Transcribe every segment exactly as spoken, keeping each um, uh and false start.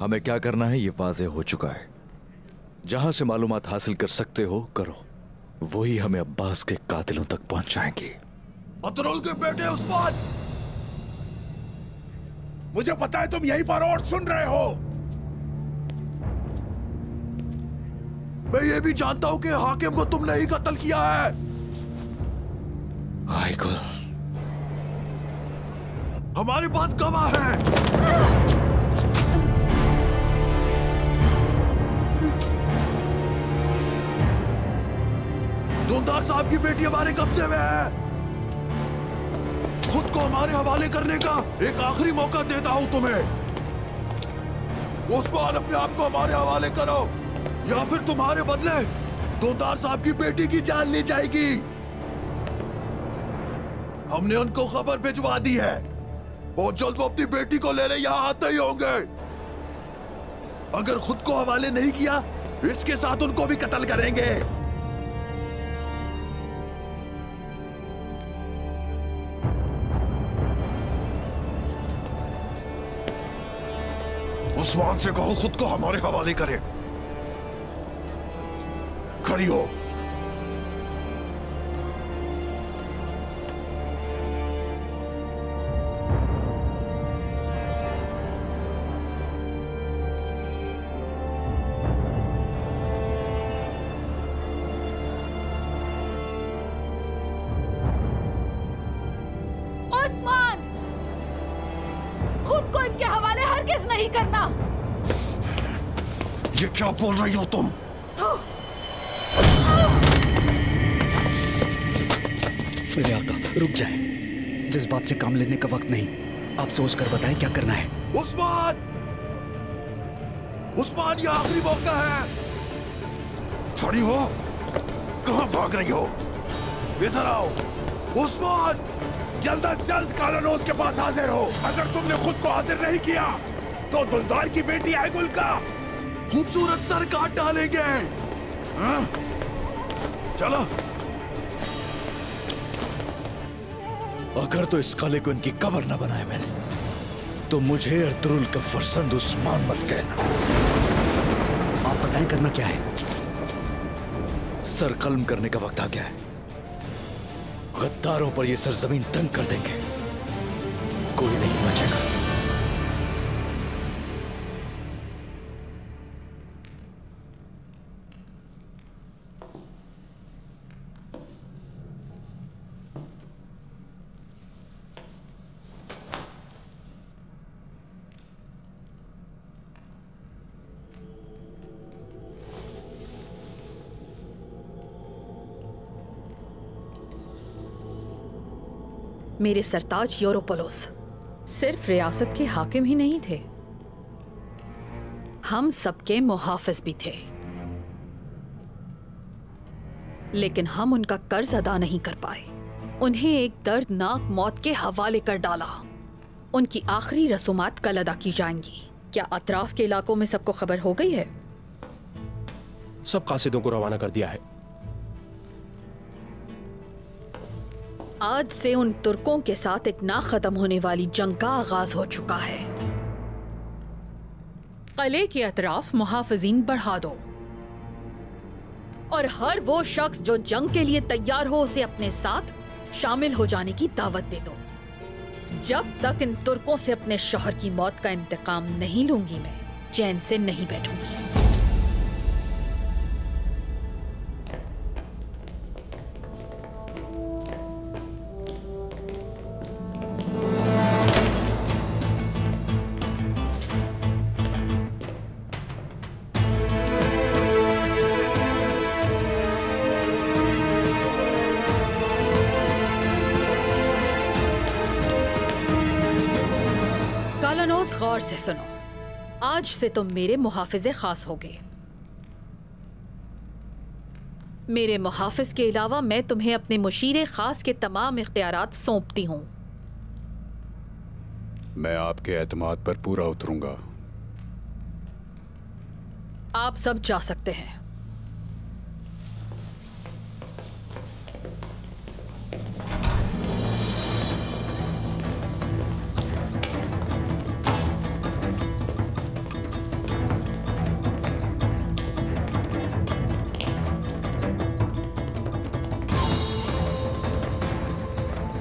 हमें क्या करना है ये वाज़ेह हो चुका है। जहां से मालूमात हासिल कर सकते हो करो, वही हमें अब्बास के कातिलों तक पहुंचाएंगे। अतरुल के बेटे उस्मान, मुझे पता है तुम यहीं पर और सुन रहे हो। मैं ये भी जानता हूं कि हाकिम को तुमने ही कत्ल किया है। आइकुल, हमारे पास गवाह है। धुंधार साहब की बेटी हमारे कब्जे में है। खुद को हमारे हवाले करने का एक आखिरी मौका देता हूं तुम्हें। उस्मान, अपने आप को हमारे हवाले करो या फिर तुम्हारे बदले धुंधार साहब की बेटी की जान ली जाएगी। हमने उनको खबर भिजवा दी है। बहुत जल्द वो अपनी बेटी को लेने यहां आते ही होंगे। अगर खुद को हवाले नहीं किया, इसके साथ उनको भी कत्ल करेंगे। उस्मान से कहो खुद को हमारे हवाले करे। खड़ी हो। उस्मान, खुद को इनके हवाले हरगिज नहीं करना। ये क्या बोल रही हो तुम? मेरे आका, रुक जाए। जज्बात से काम लेने का वक्त नहीं। आप सोच कर बताएं क्या करना है। उस्मान, उस्मान, ये आखिरी मौका है। खड़ी हो। कहां भाग रही हो? इधर आओ। उस्मान, जल्द अज जल्द कालानोस के पास हाजिर हो। अगर तुमने खुद को हाजिर नहीं किया तो दुलदार की बेटी आइगुल का खूबसूरत सर काट डालेंगे। हाँ? चलो। अगर तो इस काले को इनकी कब्र न बनाए मैंने, तो मुझे अतरुल का फरजंद उस्मान मत कहना। आप बताएं करना क्या है। सर कलम करने का वक्त आ गया है। गद्दारों पर ये सरजमीन तंग कर देंगे, कोई नहीं बचेगा। मेरे सरताज यूरोपोलोस सिर्फ रियासत के हाकिम ही नहीं थे, हम सबके मुहाफिज भी थे। लेकिन हम उनका कर्ज अदा नहीं कर पाए। उन्हें एक दर्दनाक मौत के हवाले कर डाला। उनकी आखिरी रसूमात कल अदा की जाएंगी। क्या अतराफ के इलाकों में सबको खबर हो गई है? सब कासिदों को रवाना कर दिया है। आज से उन तुर्कों के साथ एक ना खत्म होने वाली जंग का आगाज हो चुका है। किले के अतराफ मुहाफिजीन बढ़ा दो और हर वो शख्स जो जंग के लिए तैयार हो उसे अपने साथ शामिल हो जाने की दावत दे दो। जब तक इन तुर्कों से अपने शौहर की मौत का इंतकाम नहीं लूंगी, मैं चैन से नहीं बैठूंगी। गौर से सुनो, आज से तुम मेरे मुहाफिजे खास होगे। मेरे मुहाफिज के अलावा मैं तुम्हें अपने मुशीरे खास के तमाम इख्तियारात सौंपती हूं। मैं आपके एतमाद पर पूरा उतरूंगा। आप सब जा सकते हैं।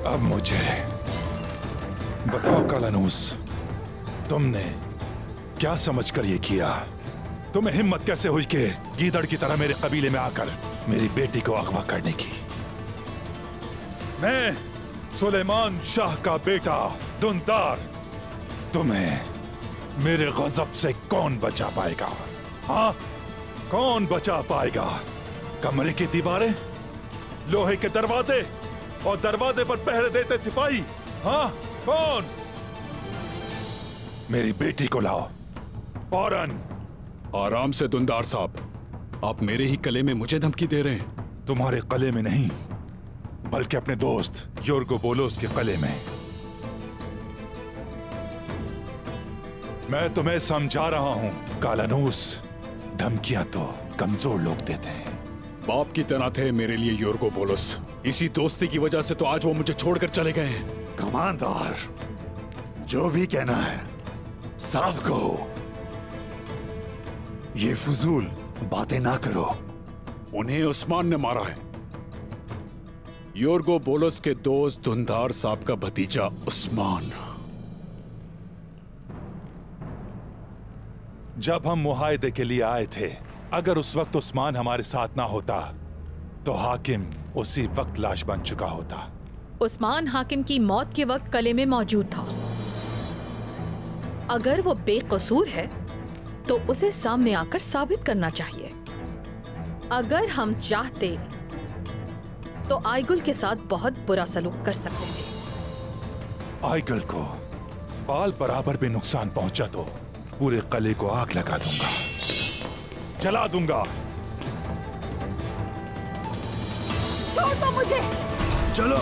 अब मुझे बताओ कालानूस, तुमने क्या समझकर ये किया? तुम्हें हिम्मत कैसे हुई कि गीदड़ की तरह मेरे कबीले में आकर मेरी बेटी को अगवा करने की? मैं सुलेमान शाह का बेटा दुंदार, तुम्हें मेरे गजब से कौन बचा पाएगा? हाँ, कौन बचा पाएगा? कमरे की दीवारें, लोहे के दरवाजे और दरवाजे पर पहरे देते सिपाही? हाँ, कौन? मेरी बेटी को लाओ फौरन। आराम से दुंदार साहब, आप मेरे ही कले में मुझे धमकी दे रहे हैं। तुम्हारे कले में नहीं, बल्कि अपने दोस्त योर्गो बोलोस के कले में। मैं तुम्हें समझा रहा हूं कालानूस, धमकियां तो कमजोर लोग देते हैं। बाप की तरह थे मेरे लिए योर्गो बोलोस। इसी दोस्ती की वजह से तो आज वो मुझे छोड़कर चले गए हैं। कमांडर, जो भी कहना है साफ कहो, ये फजूल बातें ना करो। उन्हें उस्मान ने मारा है। योर्गो बोलोस के दोस्त धुंधार साहब का भतीजा उस्मान। जब हम मुहायदे के लिए आए थे, अगर उस वक्त उस्मान हमारे साथ ना होता तो हाकिम उसी वक्त लाश बन चुका होता। उस्मान हाकिम की मौत के वक्त कले में मौजूद था। अगर वो बेकसूर है तो उसे सामने आकर साबित करना चाहिए। अगर हम चाहते तो आइगुल के साथ बहुत बुरा सलूक कर सकते थे। आइगुल को बाल बराबर भी नुकसान पहुंचा तो पूरे कले को आग लगा दूंगा, जला दूंगा। छोड़ दो मुझे। चलो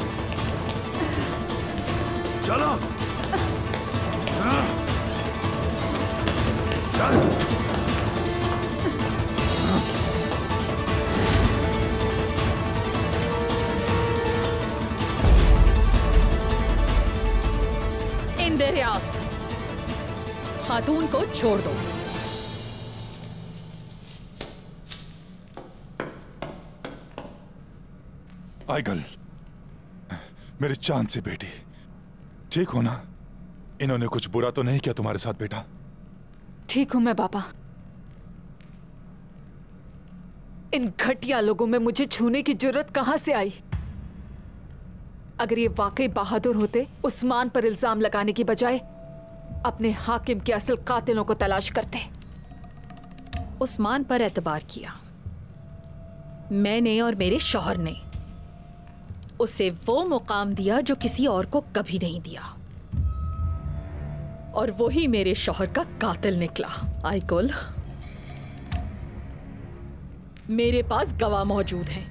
चलो। हाँ। चल। इंद्रियास, खातून को छोड़ दो। आइगल, मेरी चांद सी बेटी, ठीक हो ना? इन्होंने कुछ बुरा तो नहीं किया तुम्हारे साथ बेटा? ठीक हूं मैं बाबा। इन घटिया लोगों में मुझे छूने की जुर्रत कहां से आई? अगर ये वाकई बहादुर होते, उस्मान पर इल्जाम लगाने की बजाय अपने हाकिम के असल कातिलों को तलाश करते। उस्मान पर एतबार किया मैंने और मेरे शौहर ने। उसे वो मुकाम दिया जो किसी और को कभी नहीं दिया, और वही मेरे शौहर का कातिल निकला। आइगुल, मेरे पास गवाह मौजूद हैं,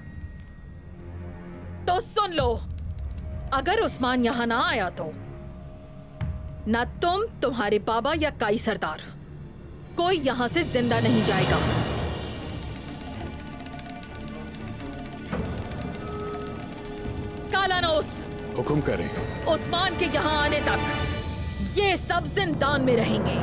तो सुन लो। अगर उस्मान यहां ना आया तो ना तुम, तुम्हारे बाबा या काई सरदार, कोई यहां से जिंदा नहीं जाएगा। कालानूस, हुक्म करें। उस्मान के यहां आने तक ये सब जिंदान में रहेंगे।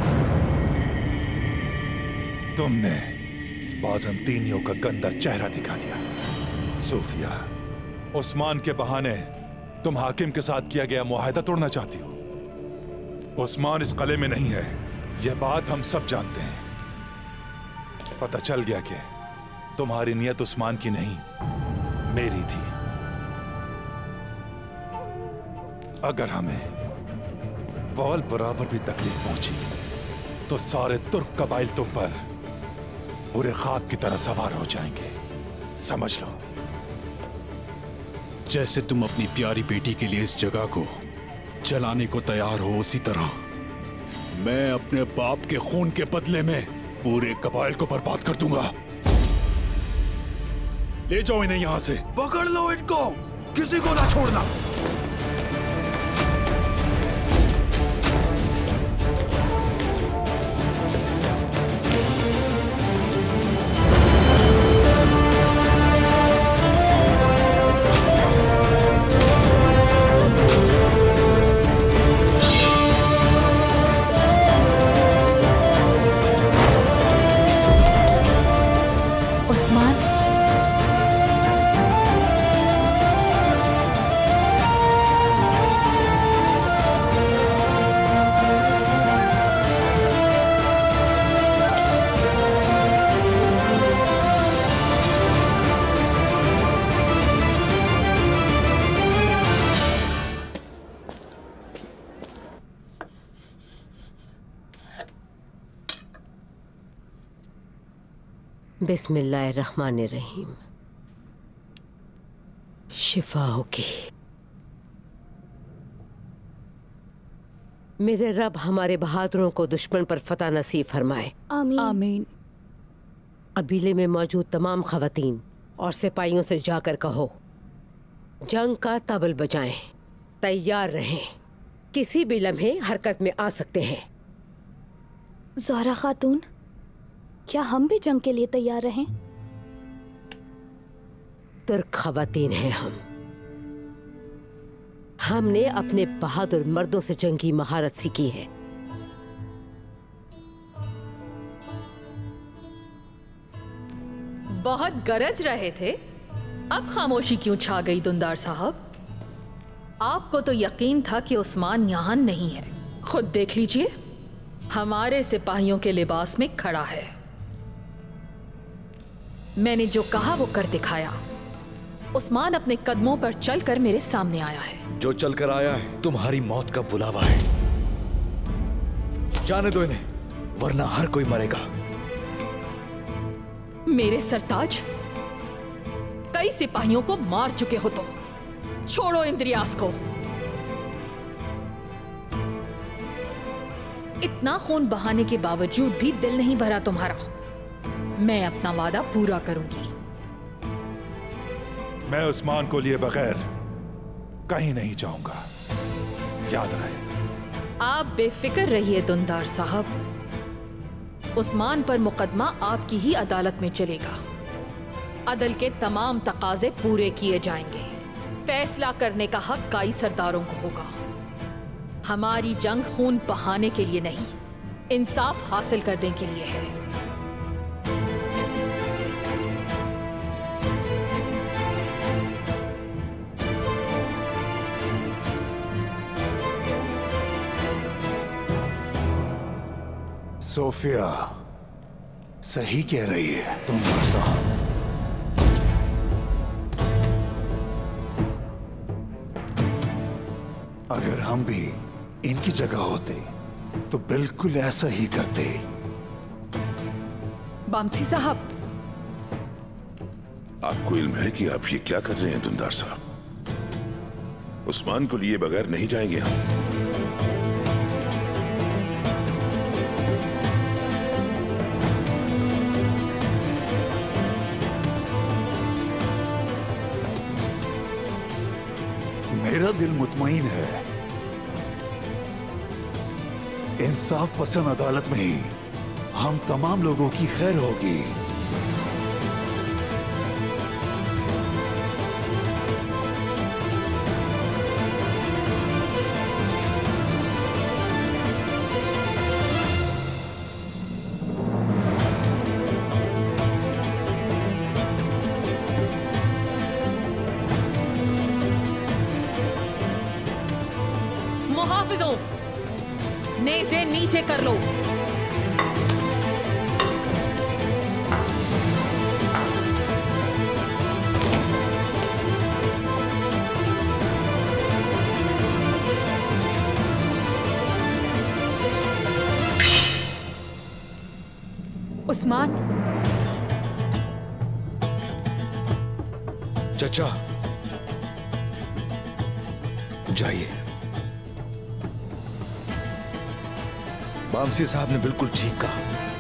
तुमने बाज़ंतीनियों का गंदा चेहरा दिखा दिया। सूफिया, उस्मान के बहाने तुम हाकिम के साथ किया गया मुआहदा तोड़ना चाहती हो। उस्मान इस कले में नहीं है, यह बात हम सब जानते हैं। पता चल गया कि तुम्हारी नियत उस्मान की नहीं, मेरी थी। अगर हमें बाल बराबर भी तकलीफ पहुंची तो सारे तुर्क कबाइल तुम पर पूरे ख्वाब की तरह सवार हो जाएंगे, समझ लो। जैसे तुम अपनी प्यारी बेटी के लिए इस जगह को जलाने को तैयार हो, उसी तरह मैं अपने बाप के खून के बदले में पूरे कबाइल को बर्बाद कर दूंगा। ले जाओ इन्हें यहां से। पकड़ लो इनको, किसी को ना छोड़ना। बिस्मिल्लाहिर्रहमानिर्रहीम। शिफा होगी। मेरे रब हमारे बहादुरों को दुश्मन पर फतह नसीब फरमाए। आमीन आमीन। कबीले में मौजूद तमाम खवातीन और सिपाहियों से जाकर कहो, जंग का तबल बजाएं, तैयार रहें, किसी भी लम्हे हरकत में आ सकते हैं। ज़हरा खातून, क्या हम भी जंग के लिए तैयार रहें? तुर्क खवातीन हैं हम। हमने अपने बहादुर मर्दों से जंगी महारत सीखी है। बहुत गरज रहे थे, अब खामोशी क्यों छा गई दुंदार साहब? आपको तो यकीन था कि उस्मान यहां नहीं है। खुद देख लीजिए, हमारे सिपाहियों के लिबास में खड़ा है। मैंने जो कहा वो कर दिखाया। उस्मान अपने कदमों पर चलकर मेरे सामने आया है। जो चलकर आया है तुम्हारी मौत का बुलावा है। जाने दो इन्हें, वरना हर कोई मरेगा। मेरे सरताज, कई सिपाहियों को मार चुके हो तुम। छोड़ो इंद्रियास को। इतना खून बहाने के बावजूद भी दिल नहीं भरा तुम्हारा। मैं अपना वादा पूरा करूंगी। मैं उस्मान को लिए बगैर कहीं नहीं जाऊंगा, याद रहे। आप बेफिक्र रहिए दुंदार साहब, उस्मान पर मुकदमा आपकी ही अदालत में चलेगा। अदल के तमाम तकाजे पूरे किए जाएंगे। फैसला करने का हक काई सरदारों को होगा। हमारी जंग खून बहाने के लिए नहीं, इंसाफ हासिल करने के लिए है। सोफिया सही कह रही है तुम साहब। अगर हम भी इनकी जगह होते तो बिल्कुल ऐसा ही करते। बामसी साहब, आपको इल्म है कि आप ये क्या कर रहे हैं दुंदार साहब? उस्मान को लिए बगैर नहीं जाएंगे हम। मेरा दिल मुतमईन है, इंसाफ पसंद अदालत में ही हम तमाम लोगों की खैर होगी। मुहाफिजों, नेज़े नीचे कर लो। उस्मान, चचा जाइए। बामसी साहब ने बिल्कुल ठीक कहा।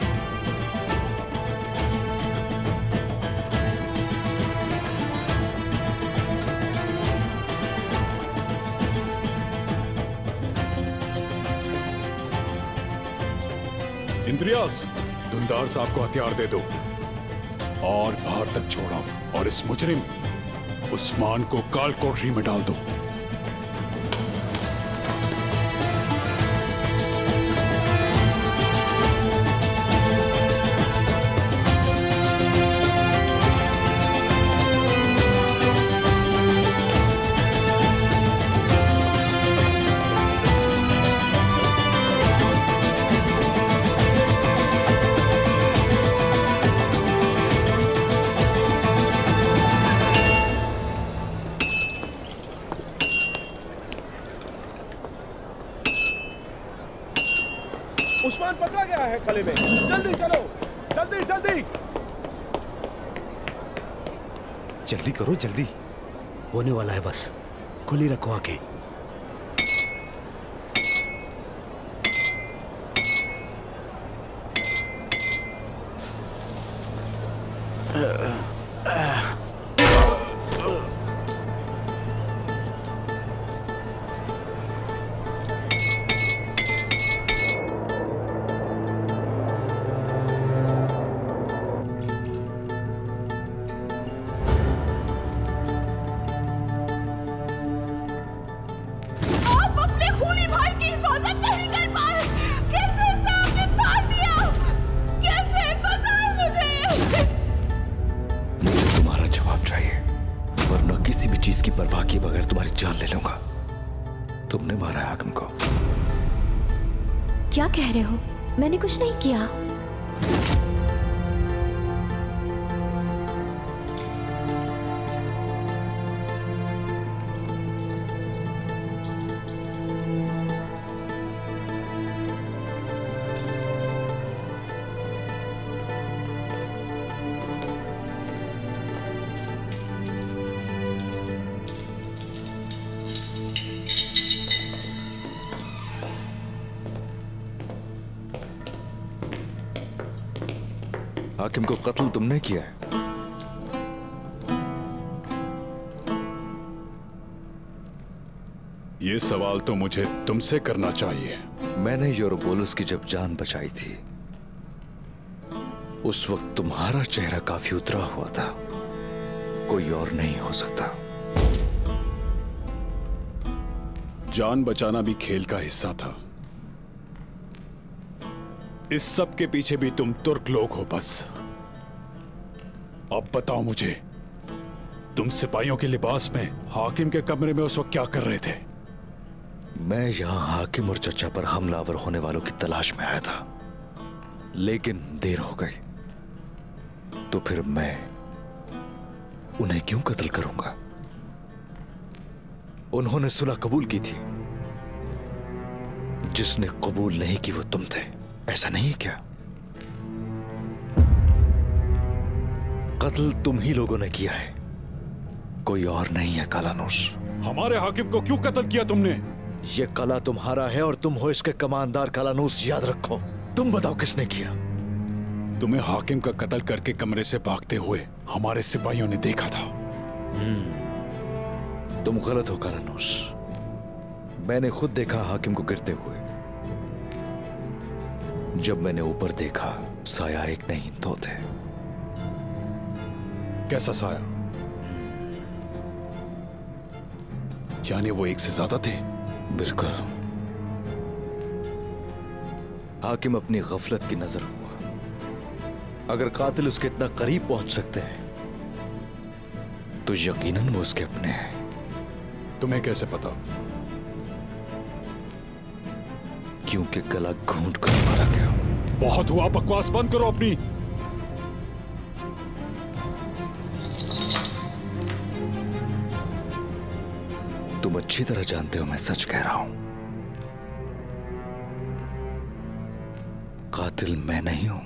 इंद्रियास, दुंदार साहब को हथियार दे दो और बाहर तक छोड़ो, और इस मुजरिम उस्मान को काल कोठरी में डाल दो। उस्मान पकड़ा गया है खले में। जल्दी चलो, जल्दी जल्दी। जल्दी करो जल्दी, होने वाला है, बस खुली रखो आंखें। क्या कह रहे हो? मैंने कुछ नहीं किया। हाकिम को कत्ल तुमने किया है? ये सवाल तो मुझे तुमसे करना चाहिए। मैंने यूरोपोलिस की जब जान बचाई थी, उस वक्त तुम्हारा चेहरा काफी उतरा हुआ था। कोई और नहीं हो सकता। जान बचाना भी खेल का हिस्सा था। इस सब के पीछे भी तुम तुर्क लोग हो बस। अब बताओ मुझे, तुम सिपाहियों के लिबास में हाकिम के कमरे में उस वक्त क्या कर रहे थे? मैं यहां हाकिम और चचा पर हमलावर होने वालों की तलाश में आया था, लेकिन देर हो गई। तो फिर मैं उन्हें क्यों कत्ल करूंगा? उन्होंने सुलह कबूल की थी। जिसने कबूल नहीं की वो तुम थे, ऐसा नहीं है क्या? कत्ल तुम ही लोगों ने किया है, कोई और नहीं है कालानूस। हमारे हाकिम को क्यों कत्ल किया तुमने? ये कला तुम्हारा है और तुम हो इसके कमानदार कालानूस, याद रखो। तुम बताओ किसने किया? तुम्हें हाकिम का कत्ल करके कमरे से भागते हुए हमारे सिपाहियों ने देखा था। तुम गलत हो कालानूस। मैंने खुद देखा हाकिम को गिरते हुए। जब मैंने ऊपर देखा, साया एक नहीं दो थे। कैसा साया? यानी वो एक से ज्यादा थे? बिल्कुल। हाकिम अपनी गफलत की नजर हुआ। अगर कातिल उसके इतना करीब पहुंच सकते हैं तो यकीनन वो उसके अपने हैं। तुम्हें कैसे पता? क्योंकि गला घूंट कर मारा गया। बहुत हुआ, बकवास बंद करो अपनी। तुम अच्छी तरह जानते हो मैं सच कह रहा हूं। कातिल मैं नहीं हूं।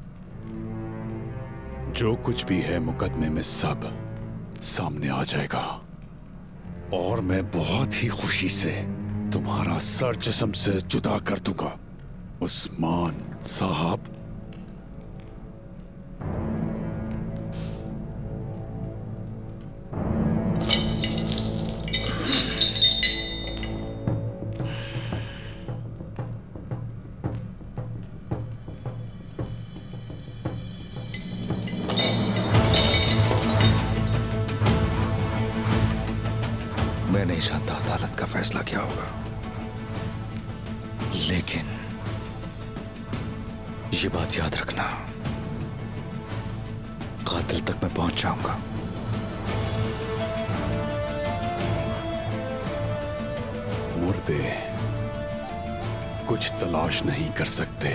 जो कुछ भी है मुकदमे में सब सामने आ जाएगा, और मैं बहुत ही खुशी से तुम्हारा सर जिस्म से जुदा कर दूंगा। उस्मान साहब, मैं नहीं जानता अदालत का फैसला क्या होगा, लेकिन ये बात याद रखना, कातिल तक मैं पहुंच जाऊंगा। मुर्दे कुछ तलाश नहीं कर सकते।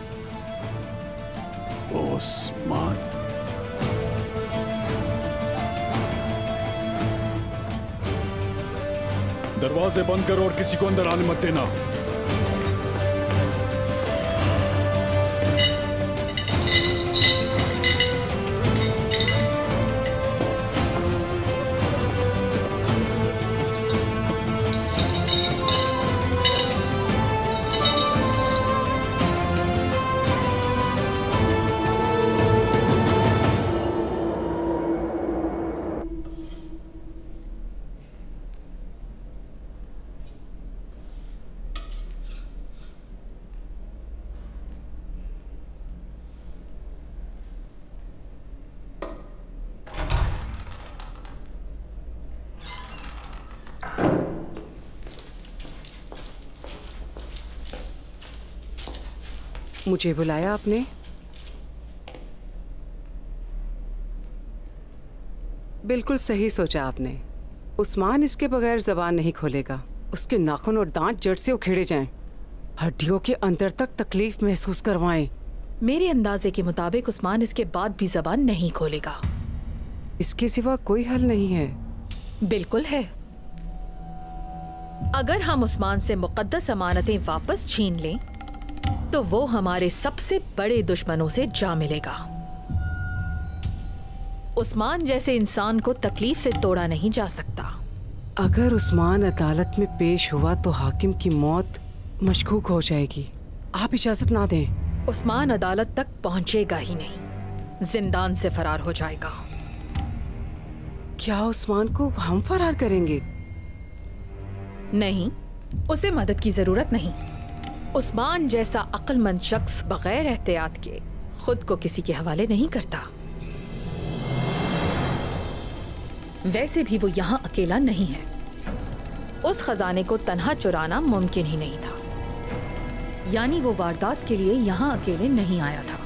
उस्मान, दरवाजे बंद करो और किसी को अंदर आने मत देना। मुझे बुलाया आपने? बिल्कुल सही सोचा आपने। उस्मान इसके बगैर जबान नहीं खोलेगा। उसके नाखून और दांत जड़ से उखेड़े जाएं, हड्डियों के अंदर तक तकलीफ महसूस करवाएं। मेरे अंदाजे के मुताबिक उस्मान इसके बाद भी जबान नहीं खोलेगा। इसके सिवा कोई हल नहीं है। बिल्कुल है। अगर हम उस्मान से मुकद्दस अमानतें वापस छीन लें तो वो हमारे सबसे बड़े दुश्मनों से जा मिलेगा। उस्मान जैसे इंसान को तकलीफ से तोड़ा नहीं जा सकता। अगर उस्मान अदालत में पेश हुआ तो हाकिम की मौत मशकूक हो जाएगी। आप इजाजत ना दें। उस्मान अदालत तक पहुंचेगा ही नहीं, जिंदान से फरार हो जाएगा। क्या उस्मान को हम फरार करेंगे? नहीं, उसे मदद की जरूरत नहीं। उस्मान जैसा अक्लमंद शख्स बगैर एहतियात के खुद को किसी के हवाले नहीं करता। वैसे भी वो यहाँ अकेला नहीं है। उस खजाने को तन्हा चुराना मुमकिन ही नहीं था, यानी वो वारदात के लिए यहाँ अकेले नहीं आया था।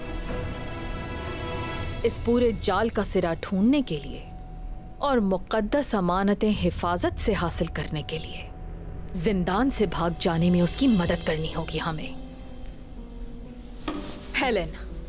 इस पूरे जाल का सिरा ढूंढने के लिए और मुकद्दस अमानतें हिफाजत से हासिल करने के लिए जिंदान से भाग जाने में उसकी मदद करनी होगी हमें। हेलेन,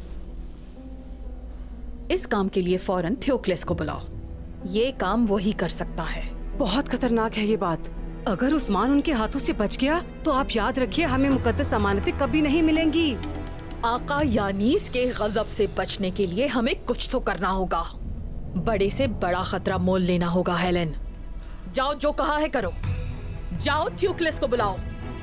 इस काम के लिए फौरन थियोक्लेस को बुलाओ। ये काम वही कर सकता है। बहुत खतरनाक है ये बात। अगर उस्मान उनके हाथों से बच गया तो आप याद रखिए हमें मुकद्दस अमानतें कभी नहीं मिलेंगी। आका यानीस के गजब से बचने के लिए हमें कुछ तो करना होगा। बड़े से बड़ा खतरा मोल लेना होगा। हेलेन, जाओ, जो कहा है करो। जाओ, थियोक्लेस को बुलाओ।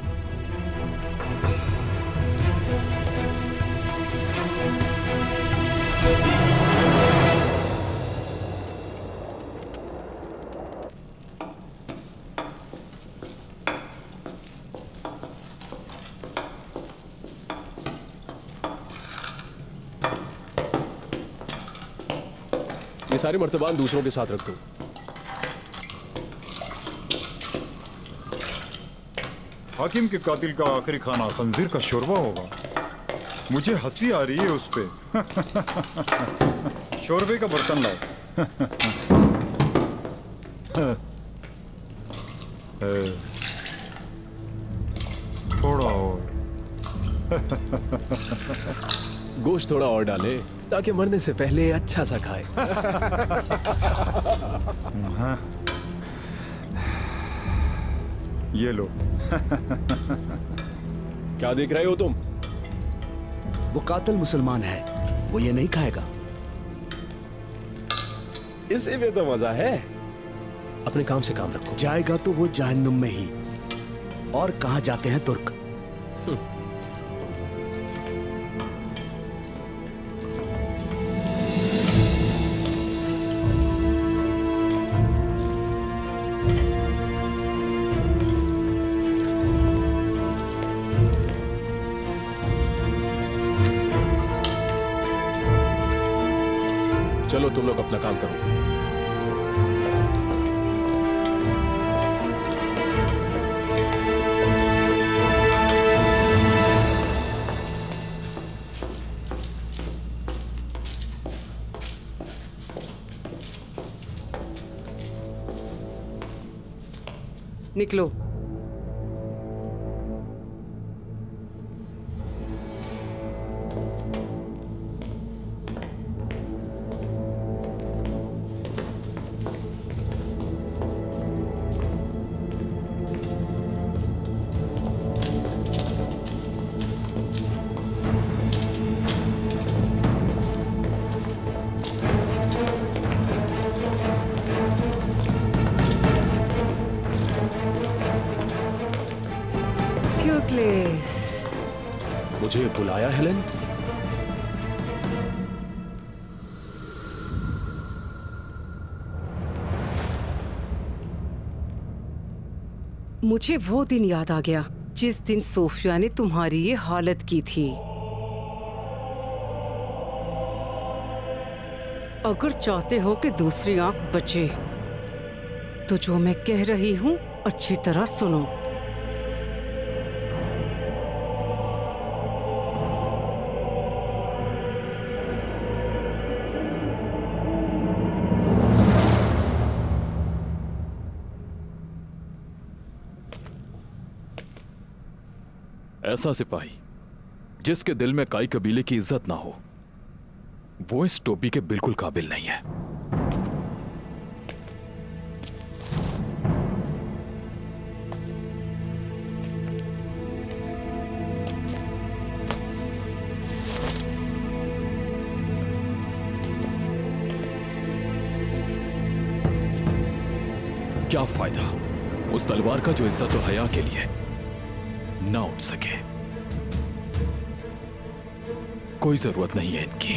ये सारे मर्तबान दूसरों के साथ रख दो। हाकिम के कातिल का आखिरी खाना खंजीर का शोरबा होगा। मुझे हंसी आ रही है उस पे। शोरबे का बर्तन लाओ। थोड़ा और। गोश्त थोड़ा और डाले ताकि मरने से पहले अच्छा सा खाए। ये लो। क्या देख रहे हो तुम? वो कातिल मुसलमान है, वो ये नहीं खाएगा। इसी में तो मजा है। अपने काम से काम रखो। जाएगा तो वो जहन्नुम में ही। और कहां जाते हैं तुर्क? चलो तुम लोग अपना काम करो। निकलो। मुझे बुलाया हेलेन? मुझे वो दिन याद आ गया जिस दिन सोफिया ने तुम्हारी ये हालत की थी। अगर चाहते हो कि दूसरी आंख बचे तो जो मैं कह रही हूं अच्छी तरह सुनो। ऐसा सिपाही जिसके दिल में काई कबीले की इज्जत ना हो, वो इस टोपी के बिल्कुल काबिल नहीं है। क्या फायदा उस तलवार का जो इज्जत और हया के लिए ना उठ सके। कोई जरूरत नहीं है इनकी।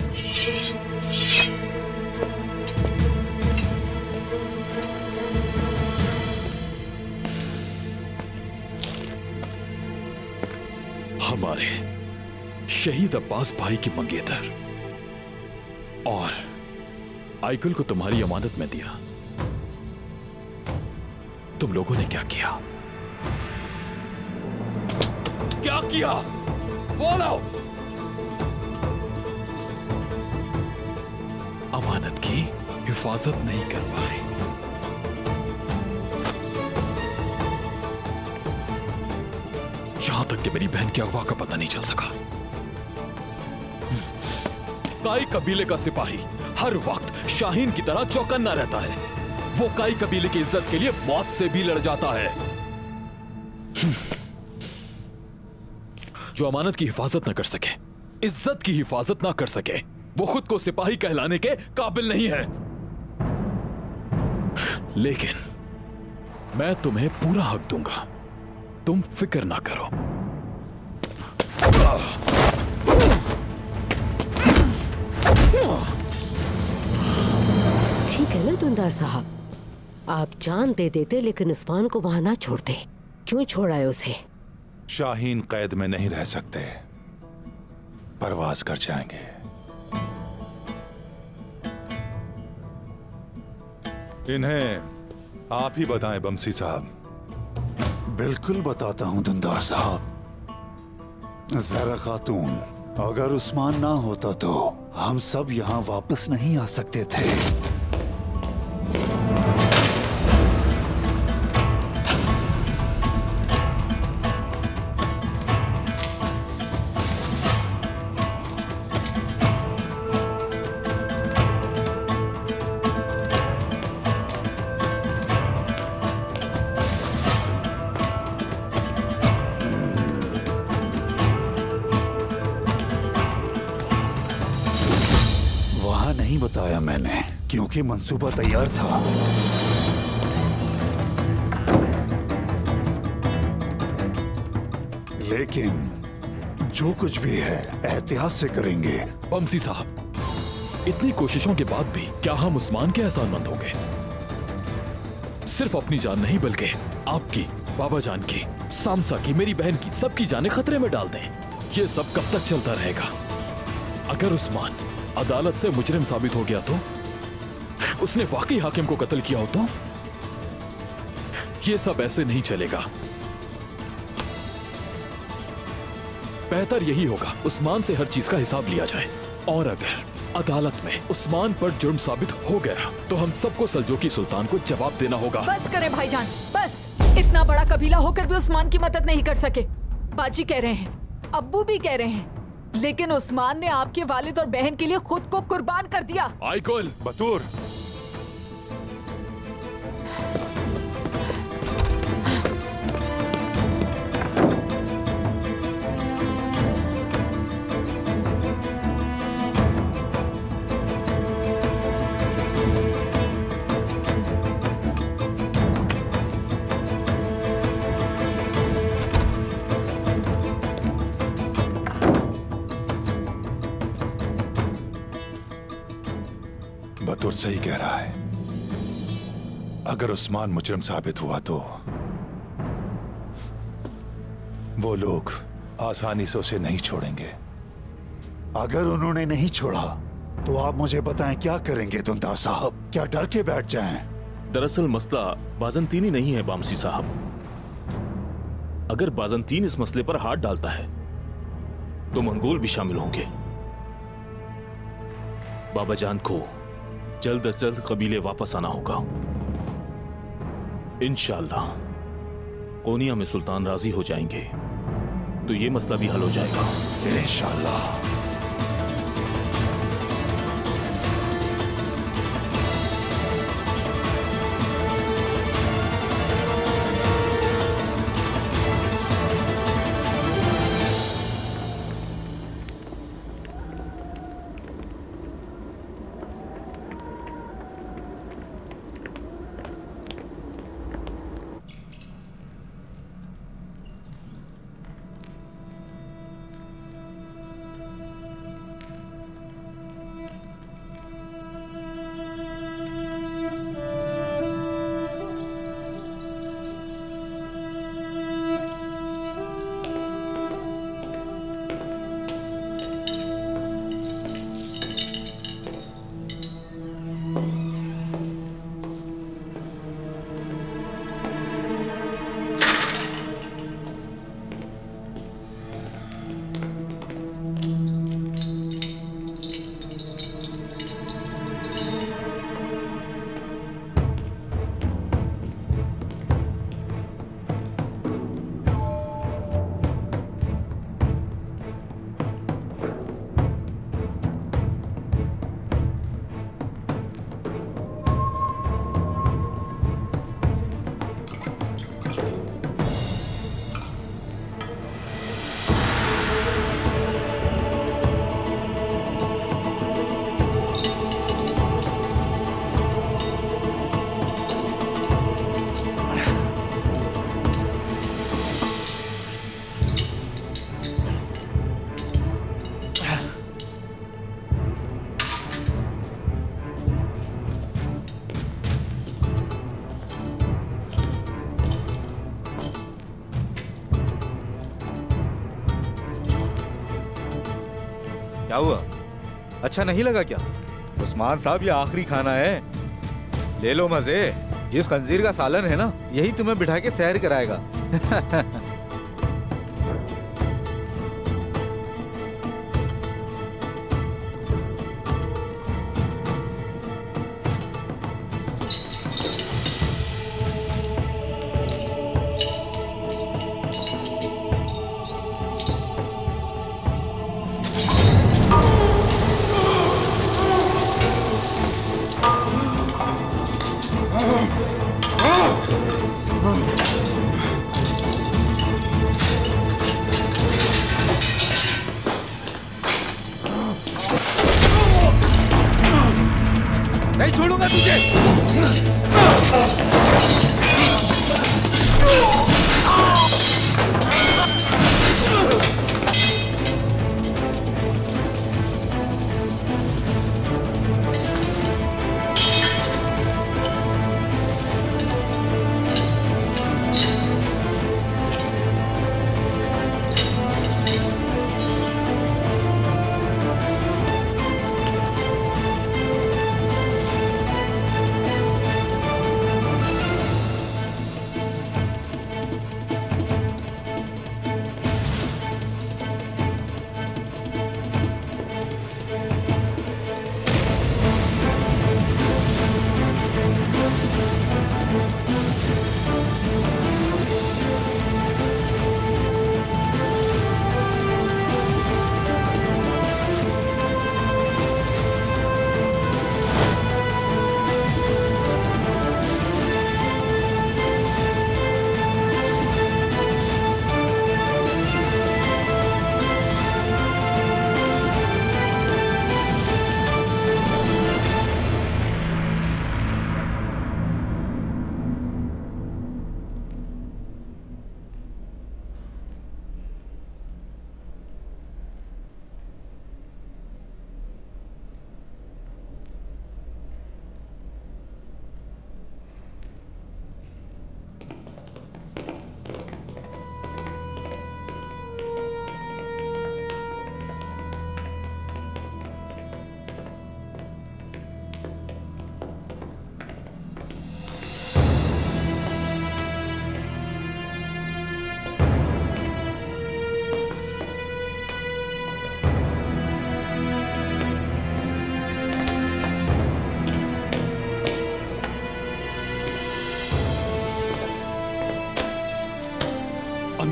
हमारे शहीद अब्बास भाई की मंगेतर और आइकुल को तुम्हारी अमानत में दिया। तुम लोगों ने क्या किया? क्या किया? बोलो। अमानत की हिफाजत नहीं कर पाए। यहां तक कि मेरी बहन के अगवा का पता नहीं चल सका। काई कबीले का सिपाही हर वक्त शाहीन की तरह चौकन्ना रहता है। वो काई कबीले की इज्जत के लिए मौत से भी लड़ जाता है। जो अमानत की हिफाजत ना कर सके, इज्जत की हिफाजत ना कर सके, वो खुद को सिपाही कहलाने के काबिल नहीं है। लेकिन मैं तुम्हें पूरा हक दूंगा, तुम फिक्र ना करो। ठीक है ना दुंदार साहब, आप जान दे देते लेकिन उस्मान को वहां ना छोड़ते। क्यों छोड़ा उसे? शाहीन कैद में नहीं रह सकते, परवाज कर जाएंगे। इन्हें आप ही बताएं बमसी साहब। बिल्कुल बताता हूं दुंदार साहब। जरा खातून, अगर उस्मान ना होता तो हम सब यहाँ वापस नहीं आ सकते थे। बताया मैंने क्योंकि मंसूबा तैयार था। लेकिन जो कुछ भी है एहतियात से करेंगे। बमसी साहब, इतनी कोशिशों के बाद भी क्या हम उस्मान के एहसानमंद होंगे? सिर्फ अपनी जान नहीं बल्कि आपकी, बाबा जान की, सामसा की, मेरी बहन की, सबकी जानें खतरे में डाल दें। ये सब कब तक चलता रहेगा? अगर उस्मान अदालत से मुजरिम साबित हो गया तो, उसने वाकई हाकिम को कत्ल किया हो तो, ये सब ऐसे नहीं चलेगा। बेहतर यही होगा उस्मान से हर चीज का हिसाब लिया जाए, और अगर अदालत में उस्मान पर जुर्म साबित हो गया तो हम सबको सल्जूकी सुल्तान को जवाब देना होगा। बस करें भाईजान, बस। इतना बड़ा कबीला होकर भी उस्मान की मदद नहीं कर सके। बाजी कह रहे हैं, अब्बू भी कह रहे हैं, लेकिन उस्मान ने आपके वालिद और बहन के लिए खुद को कुर्बान कर दिया। आइकुल, बतूर, बतूर सही कह रहा है। अगर उस्मान मुजरिम साबित हुआ तो वो लोग आसानी से उसे नहीं छोड़ेंगे। अगर उन्होंने नहीं छोड़ा तो आप मुझे बताएं क्या करेंगे दुंदार साहब? क्या डर के बैठ जाएं? दरअसल मसला बाजंतीनी नहीं है बामसी साहब। अगर बाजंतीन इस मसले पर हाथ डालता है तो मंगोल भी शामिल होंगे। बाबा जान को जल्द अज जल्द कबीले वापस आना होगा। इंशाअल्लाह कोनिया में सुल्तान राजी हो जाएंगे। तो ये मसला भी हल हो जाएगा। इंशाल्लाह। क्या हुआ? अच्छा नहीं लगा क्या? उस्मान साहब ये आखिरी खाना है, ले लो मजे। जिस खंजीर का सालन है ना, यही तुम्हें बिठा के सैर कराएगा। नहीं छोड़ूंगा तुझे।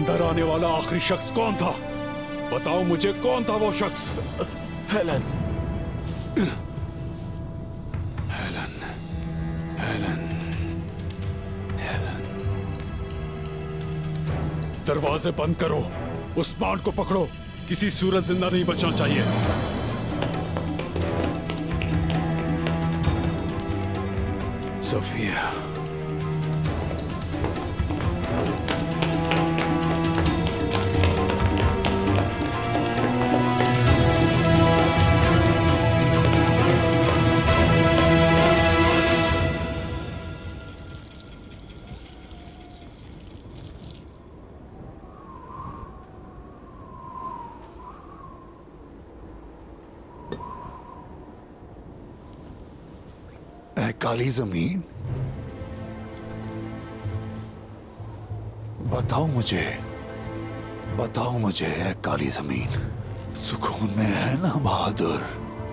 अंदर आने वाला आखिरी शख्स कौन था? बताओ मुझे, कौन था वो शख्स? हेलन। Helen, Helen, Helen. दरवाजे बंद करो, उस्मान को पकड़ो, किसी सूरत जिंदा नहीं बचना चाहिए। सोफिया, काली जमीन, बताओ मुझे, बताओ मुझे है काली जमीन, सुकून में है ना बहादुर?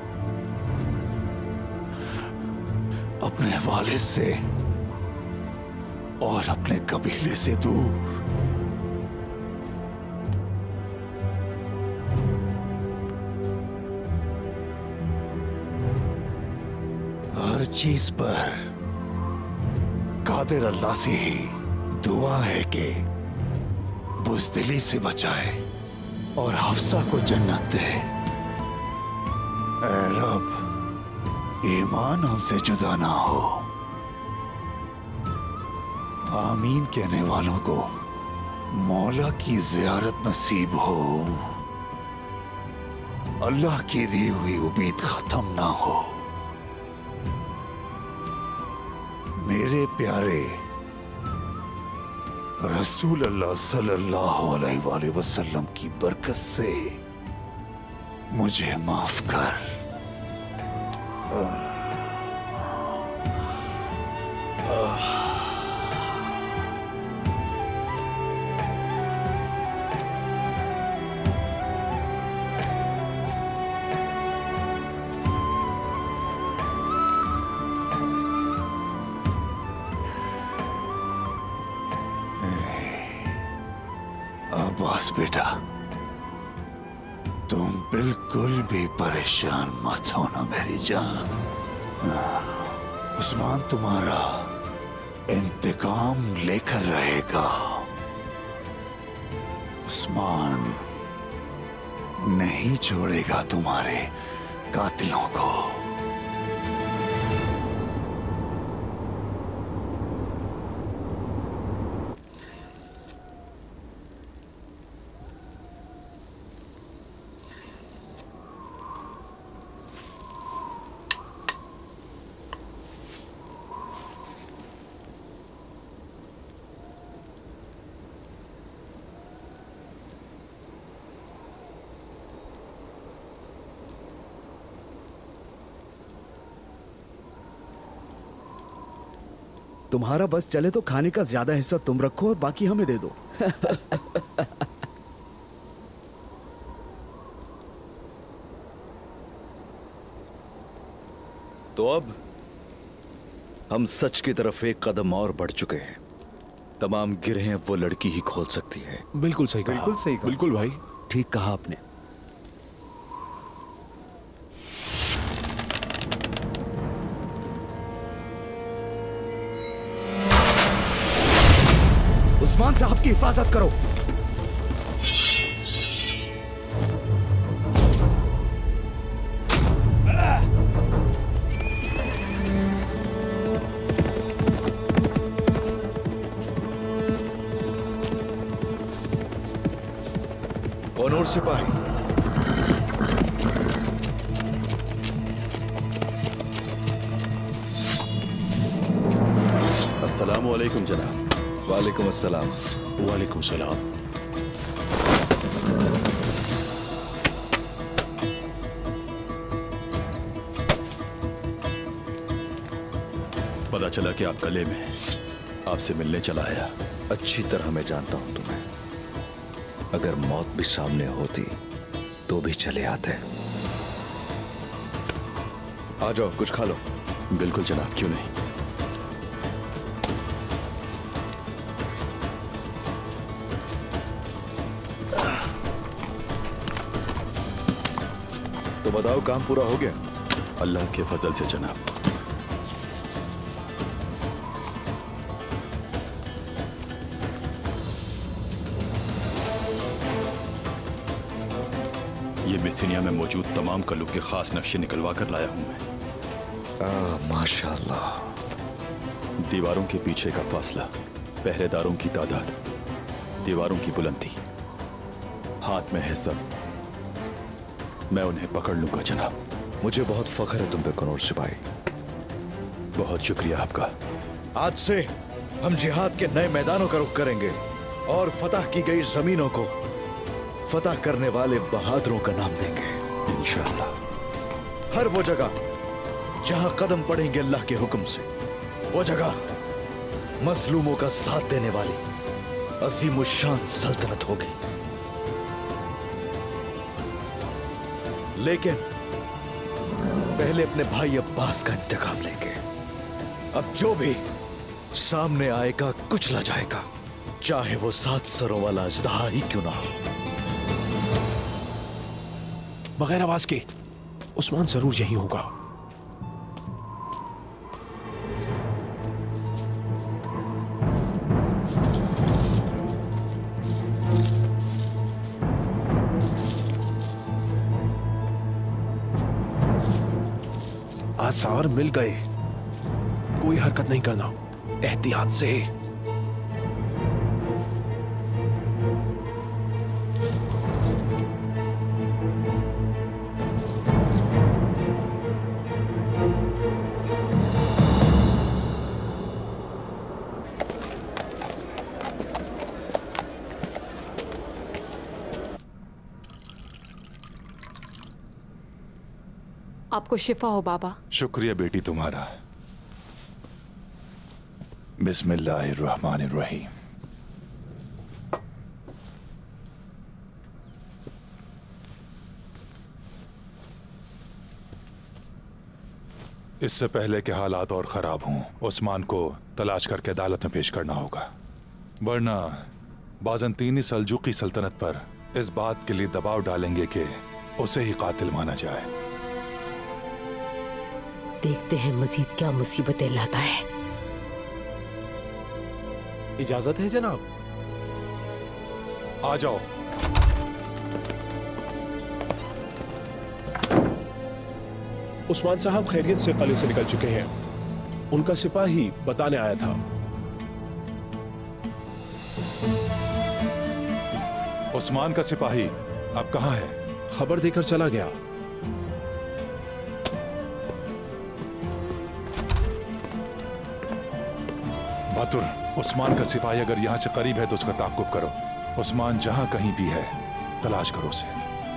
अपने वालिद से और अपने कबीले से दूर, हर चीज पर कादिर अल्लाह से ही दुआ है कि बुज़दिली से बचाए और हफ्सा को जन्नत दे। ऐ रब, ईमान हमसे जुदा ना हो। आमीन कहने वालों को मौला की ज़ियारत नसीब हो। अल्लाह की दी हुई उम्मीद खत्म ना हो। मेरे प्यारे रसूल अल्लाह सल्लल्लाहु अलैहि वसल्लम की बरकत से मुझे माफ कर। अब्बास बेटा, तुम बिल्कुल भी परेशान मत होना मेरी जान। उस्मान तुम्हारा इंतकाम लेकर रहेगा। उस्मान नहीं छोड़ेगा तुम्हारे कातिलों को। तुम्हारा बस चले तो खाने का ज्यादा हिस्सा तुम रखो और बाकी हमें दे दो। तो अब हम सच की तरफ एक कदम और बढ़ चुके हैं। तमाम गिरहें अब वो लड़की ही खोल सकती है। बिल्कुल सही कहा। बिल्कुल सही कहा। बिल्कुल भाई, ठीक कहा आपने। उस्मान साहब की हिफाजत करो। कौन और सिपाही? अस्सलामु अलैकुम जनाब। वालेकुम अस्सलाम। वालेकुम सलाम। पता चला कि आप गले में, आपसे मिलने चला आया। अच्छी तरह मैं जानता हूं तुम्हें। अगर मौत भी सामने होती तो भी चले आते। आ जाओ, कुछ खा लो। बिल्कुल जनाब, क्यों नहीं। बताओ, काम पूरा हो गया? अल्लाह के फजल से जनाब। ये मिसिनिया में मौजूद तमाम कल्लू के खास नक्शे निकलवा कर लाया हूं मैं। माशाल्लाह। दीवारों के पीछे का फासला, पहरेदारों की तादाद, दीवारों की बुलंदी, हाथ में है सब। मैं उन्हें पकड़ लूंगा जनाब। मुझे बहुत फख्र है तुम पे कनौज सिपाही। बहुत शुक्रिया आपका। आज से हम जिहाद के नए मैदानों का रुख करेंगे और फतह की गई जमीनों को फतह करने वाले बहादुरों का नाम देंगे इंशाअल्लाह। हर वो जगह जहां कदम पड़ेंगे अल्लाह के हुक्म से, वो जगह मजलूमों का साथ देने वाली अजीम शान सल्तनत होगी। लेकिन पहले अपने भाई अब्बास का इंतकाम लेंगे। अब जो भी सामने आएगा कुचला जाएगा, चाहे वो सात सरों वाला अजदहा ही क्यों ना हो। बगैर आवाज के उस्मान जरूर यही होगा। आसार मिल गए। कोई हरकत नहीं करना, एहतियात से। आपको शिफा हो बाबा। शुक्रिया बेटी तुम्हारा। बिस्मिल्लाहिर्रहमानिर्रहीम। इससे पहले के हालात और खराब हों, उस्मान को तलाश करके अदालत में पेश करना होगा, वरना बाज़ंतीनी सल्जूकी सल्तनत पर इस बात के लिए दबाव डालेंगे कि उसे ही कातिल माना जाए। देखते हैं मजीद क्या मुसीबतें लाता है। इजाजत है जनाब। आ जाओ। उस्मान साहब खैरियत से कले से निकल चुके हैं। उनका सिपाही बताने आया था। उस्मान का सिपाही अब कहाँ है? खबर देकर चला गया। बहादुर, उस्मान का सिपाही अगर यहाँ से करीब है तो उसका ताक़ुब करो। उस्मान जहाँ कहीं भी है तलाश करो उसे।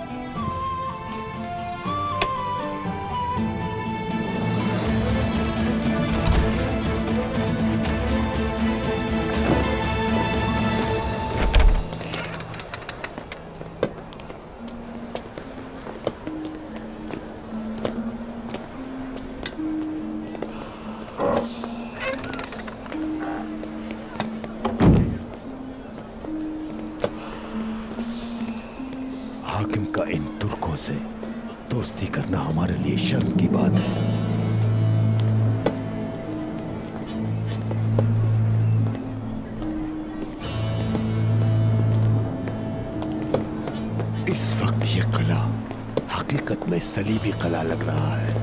हाकिम का इन तुर्कों से दोस्ती करना हमारे लिए शर्म की बात है। इस वक्त ये किला हकीकत में सलीबी किला लग रहा है।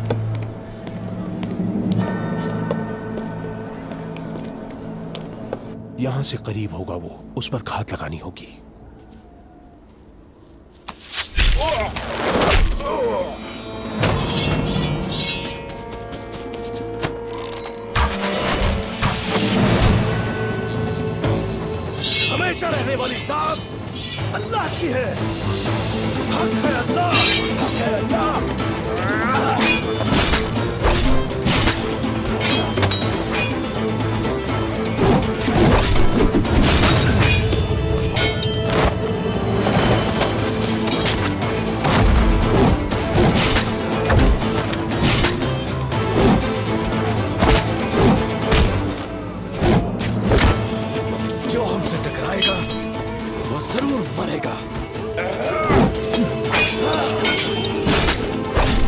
यहां से करीब होगा वो, उस पर घात लगानी होगी। हमेशा रहने वाली सांस अल्लाह की है। हक है अल्लाह, हक है अल्लाह। जो हमसे टकराएगा वो जरूर मरेगा।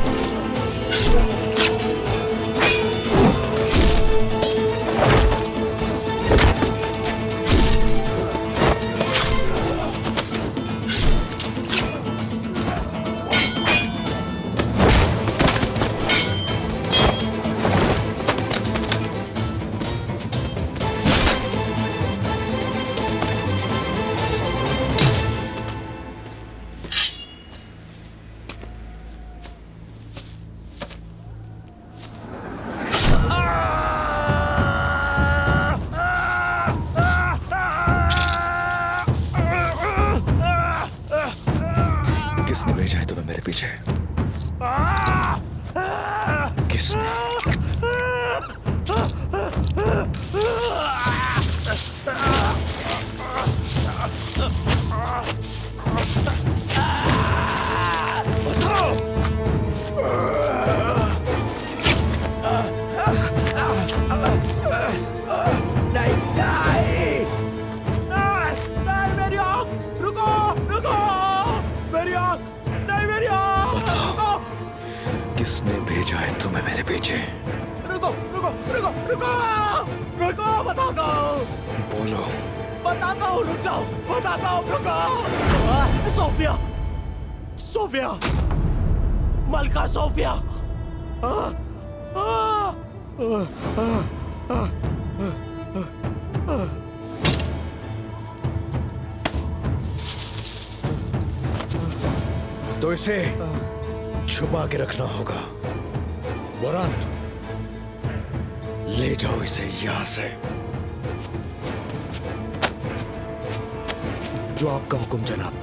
तुम्हें मेरे पीछे। रुको रुको रुको रुको रुको, बताता हूँ। बोलो। बताता हूँ, रुक जाओ, बताता हूँ, रुको। सोफिया, सोफिया, मलका सोफिया। आ, आ, आ, आ, आ, आ, आ। तो इसे छुपा के रखना होगा। वरन ले जाओ इसे यहां से। जो आपका हुक्म जनाब।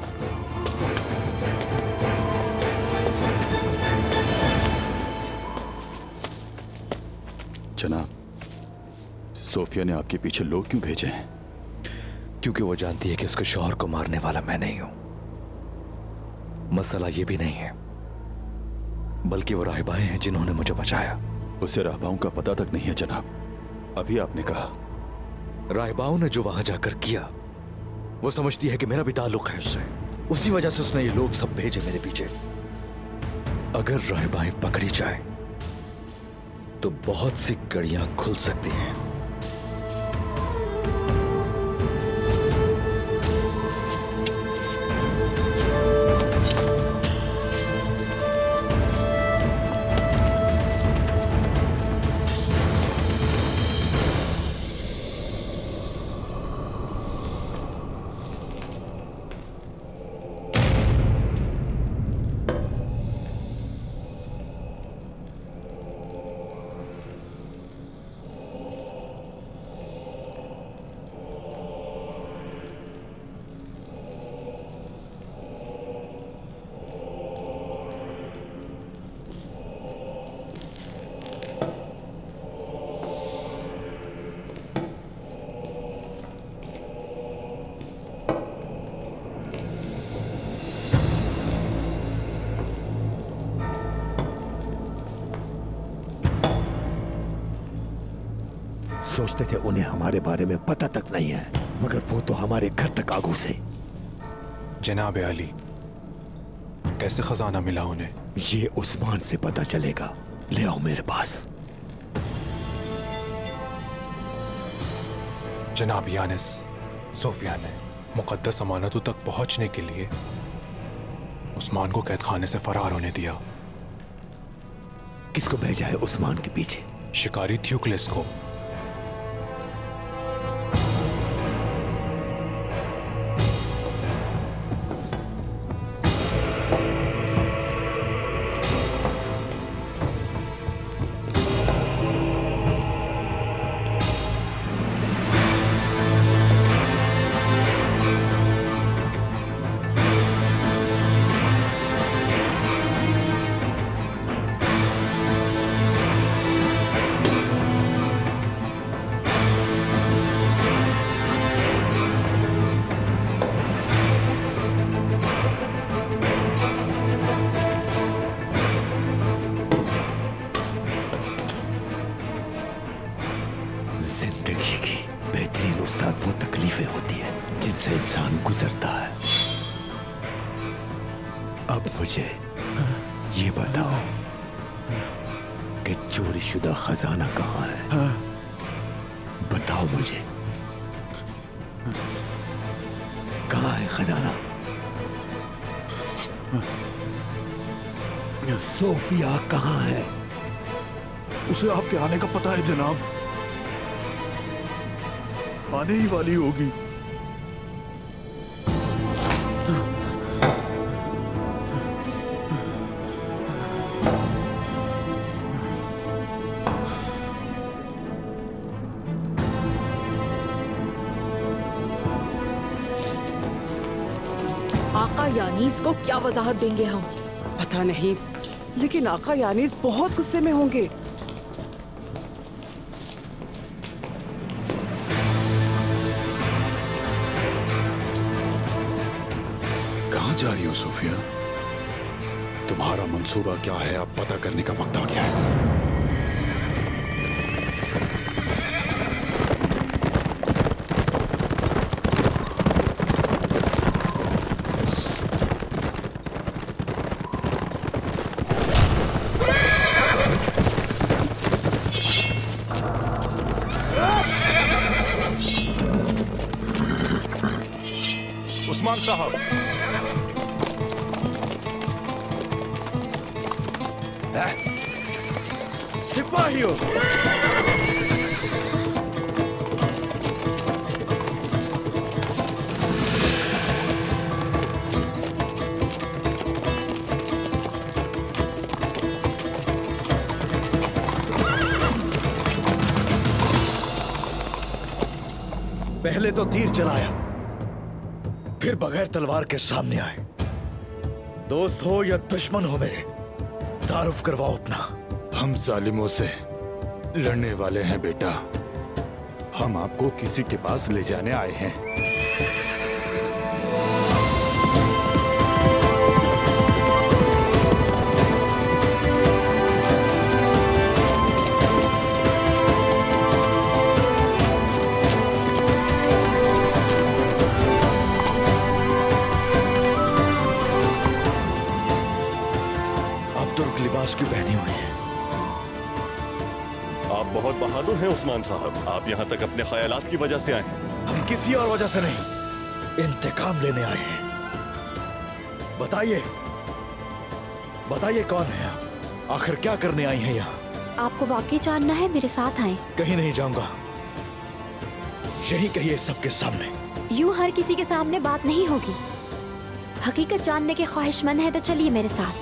जनाब, सोफिया ने आपके पीछे लोग क्यों भेजे हैं? क्योंकि वो जानती है कि उसके शौहर को मारने वाला मैं नहीं हूं। मसला ये भी नहीं है, बल्कि वो राहिबाएं हैं जिन्होंने मुझे बचाया। उसे राहिबाओं का पता तक नहीं है जनाब। अभी आपने कहा राहिबाओं ने जो वहां जाकर किया, वो समझती है कि मेरा भी ताल्लुक है उससे। उसी वजह से उसने ये लोग सब भेजे मेरे पीछे। अगर राहिबाएं पकड़ी जाए तो बहुत सी कड़ियां खुल सकती हैं। सोचते थे उन्हें हमारे बारे में पता तक नहीं है, मगर वो तो हमारे घर तक आगू से। जनाब अली, कैसे खजाना मिला उन्हें? ये उस्मान से पता चलेगा। ले आओ मेरे पास। जनाब यानिस, सोफिया ने मुकद्दस अमानतों तक पहुंचने के लिए उस्मान को कैद खाने से फरार होने दिया। किसको भेजा है उस्मान के पीछे? शिकारी थ्यूक्लिस को। ये बताओ कि चोरी शुदा खजाना कहाँ है? बताओ मुझे, कहाँ है खजाना? सोफिया कहाँ है? उसे आपके आने का पता है जनाब, आने ही वाली होगी। आका यानीस को क्या वजाहत देंगे हम? पता नहीं, लेकिन आका यानीस बहुत गुस्से में होंगे। कहां जा रही हो सोफिया? तुम्हारा मंसूबा क्या है, अब पता करने का वक्त आ गया है। उस्मान साहब। सिपाहियों, पहले तो तीर चलाया, फिर बगैर तलवार के सामने आए। दोस्त हो या दुश्मन हो मेरे, तारुफ करवाओ अपना। हम जालिमों से लड़ने वाले हैं बेटा। हम आपको किसी के पास ले जाने आए हैं। आप तुर्क लिबास क्यों पहनी हुई है? आप बहुत बहादुर हैं उस्मान साहब। आप यहाँ तक अपने ख्यालात की वजह से आए हैं। हम किसी और वजह से नहीं, इंतकाम लेने आए हैं। बताइए, बताइए कौन है आप? आखिर क्या करने आई हैं यहाँ? आपको वाकई जानना है? मेरे साथ आए। कहीं नहीं जाऊंगा, यही कहिए सबके सामने। यूं हर किसी के सामने बात नहीं होगी। हकीकत जानने के ख्वाहिशमंद है तो चलिए मेरे साथ।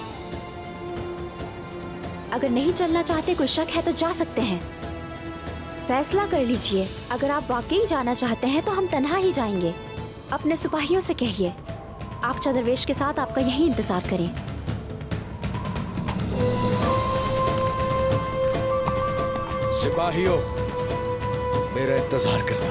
अगर नहीं चलना चाहते, कोई शक है तो जा सकते हैं। फैसला कर लीजिए। अगर आप वाकई जाना चाहते हैं तो हम तन्हा ही जाएंगे। अपने सिपाहियों से कहिए आप चदरवेश के साथ आपका यही इंतजार करें। सिपाहियों, मेरा इंतजार करना।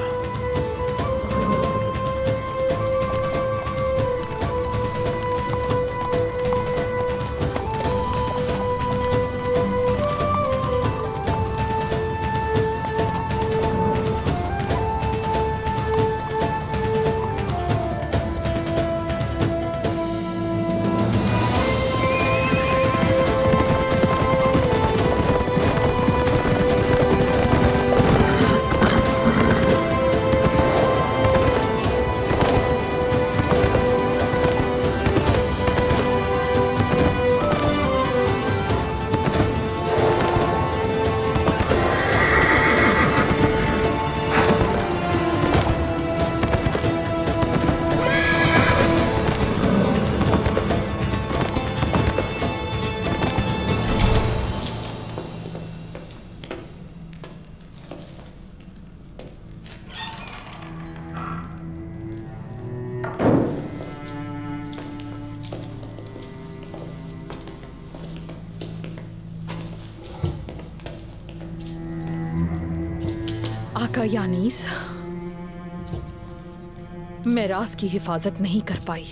आका यानीस, मैं राज की हिफाजत नहीं कर पाई।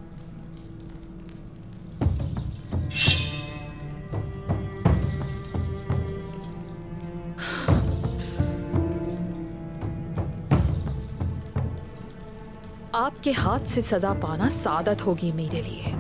आपके हाथ से सजा पाना सादत होगी मेरे लिए।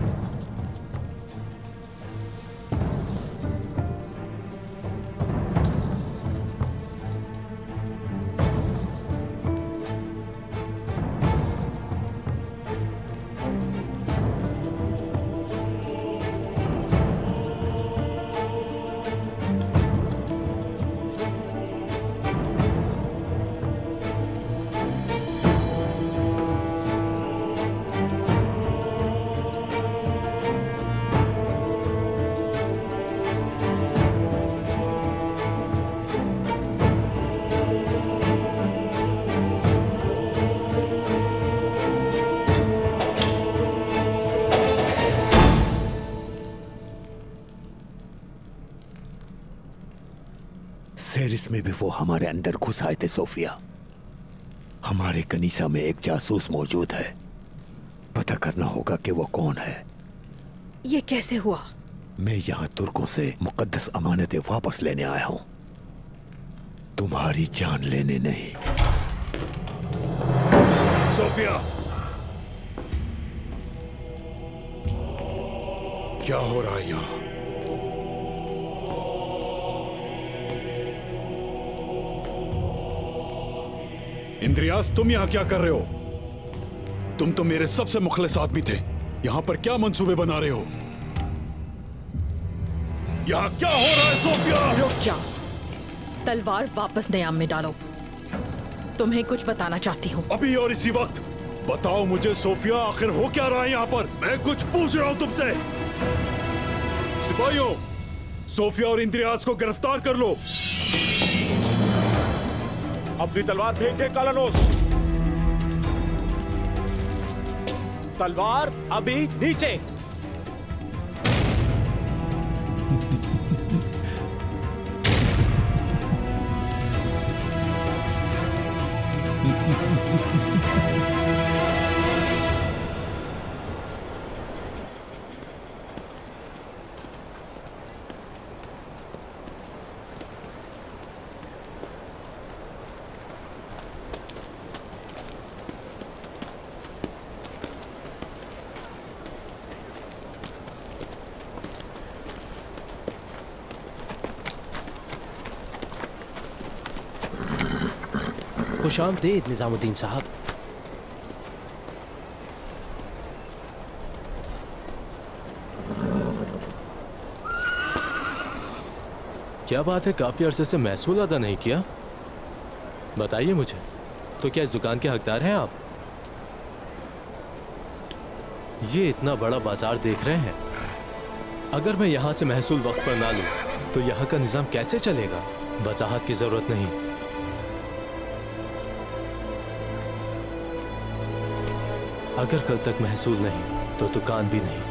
में भी वो हमारे अंदर घुस आए थे सोफिया। हमारे कनीसा में एक जासूस मौजूद है। पता करना होगा कि वो कौन है। ये कैसे हुआ? मैं यहाँ तुर्कों से मुकद्दस अमानतें वापस लेने आया हूँ, तुम्हारी जान लेने नहीं। सोफिया, क्या हो रहा है यहाँ? इंद्रियास, तुम यहाँ क्या कर रहे हो? तुम तो मेरे सबसे मुखलिस आदमी थे। यहाँ पर क्या मंसूबे बना रहे हो? यहाँ क्या हो रहा है सोफिया? रुक जा। तलवार वापस नयाम में डालो। तुम्हें कुछ बताना चाहती हूँ। अभी और इसी वक्त बताओ मुझे सोफिया, आखिर हो क्या रहा है यहाँ पर? मैं कुछ पूछ रहा हूँ तुमसे। सिपाहियों, सोफिया और इंद्रियास को गिरफ्तार कर लो। अपनी तलवार फेंक दे कालानोस। तलवार अभी नीचे। खुशामदीद निजामुद्दीन साहब। क्या बात है, काफी अरसे से महसूल अदा नहीं किया। बताइए मुझे, तो क्या इस दुकान के हकदार हैं आप? ये इतना बड़ा बाजार देख रहे हैं, अगर मैं यहाँ से महसूल वक्त पर ना लूं तो यहाँ का निजाम कैसे चलेगा? वजाहत की जरूरत नहीं। अगर कल तक महसूल नहीं तो दुकान भी नहीं।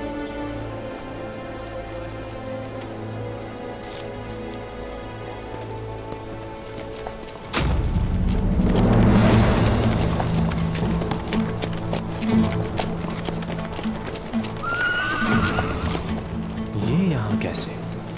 ये यहाँ कैसे?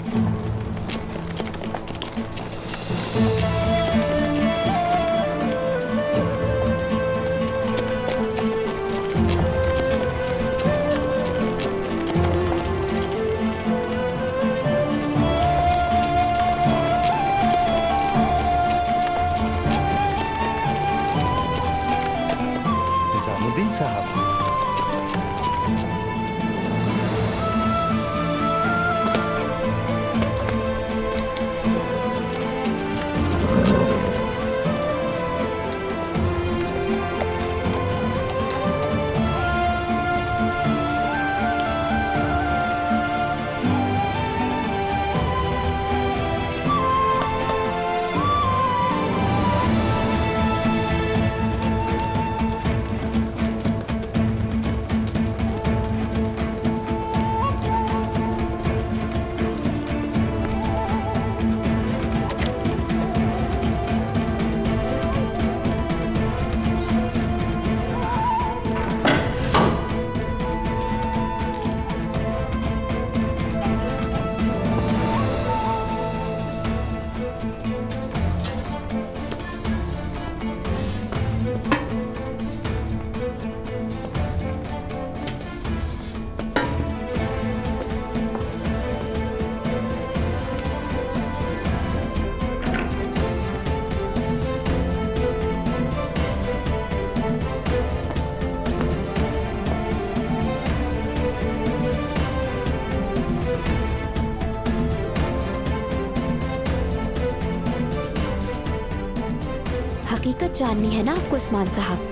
हकीकत जाननी है ना आपको उस्मान साहब,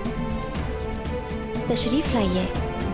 तशरीफ लाइए।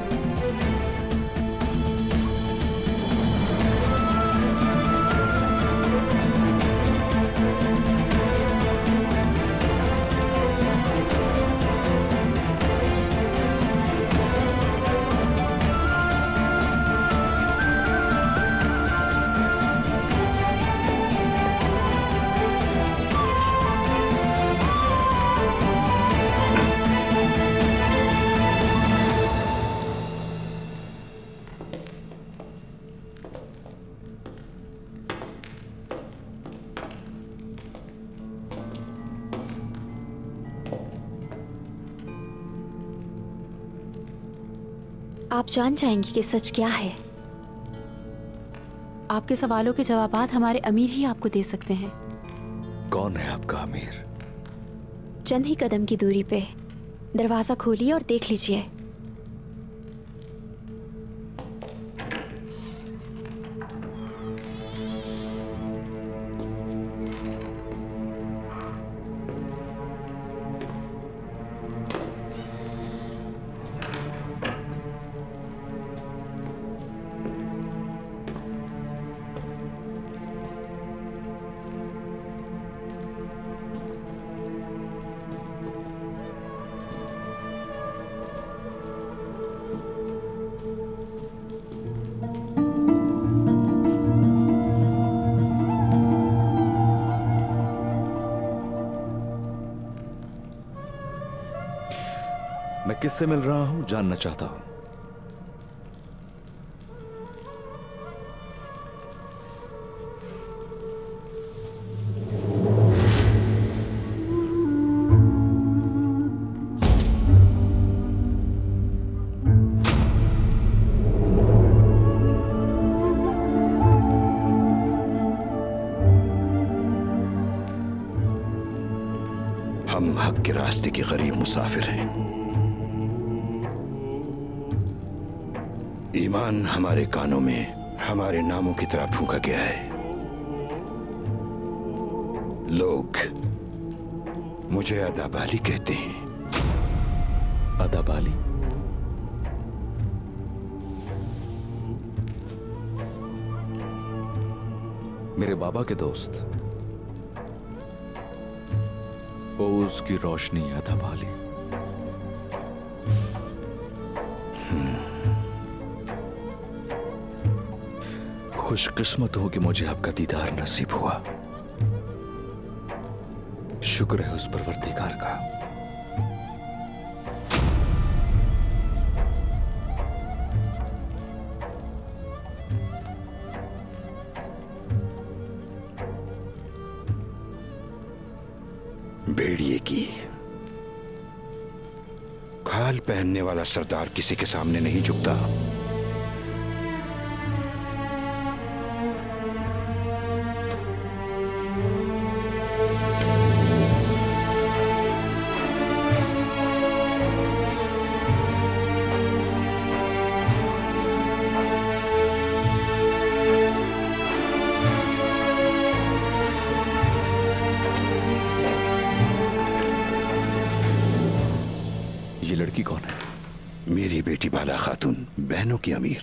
आप जान जाएंगी कि सच क्या है। आपके सवालों के जवाबात हमारे अमीर ही आपको दे सकते हैं। कौन है आपका अमीर? चंद ही कदम की दूरी पे दरवाजा खोलिए और देख लीजिए। मैं किससे मिल रहा हूं जानना चाहता हूं। हम हक के रास्ते के गरीब मुसाफिर हैं। ईमान हमारे कानों में हमारे नामों की तरह फूंका गया है। लोग मुझे अदाबाली कहते हैं। अदाबाली? मेरे बाबा के दोस्त। ओज की रोशनी अदाबाली। खुशकिस्मत हूं कि मुझे आपका दीदार नसीब हुआ। शुक्र है उस परवरदिगार का। भेड़िए की खाल पहनने वाला सरदार किसी के सामने नहीं झुकता। ये लड़की कौन है? मेरी बेटी बाला खातून, बहनों की अमीर।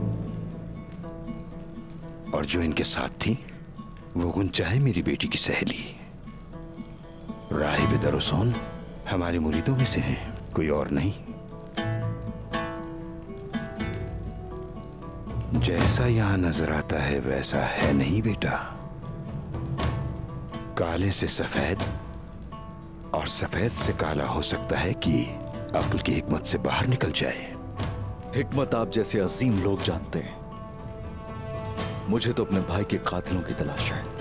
और जो इनके साथ थी वो गुंचा है मेरी बेटी की सहेली। राहिब दरुसोन हमारे मुरीदों में से हैं, कोई और नहीं। जैसा यहां नजर आता है वैसा है नहीं बेटा। काले से सफेद और सफेद से काला हो सकता है कि अक्ल की हिकमत से बाहर निकल जाए। हिकमत आप जैसे अजीम लोग जानते हैं। मुझे तो अपने भाई के कातिलों की तलाश है।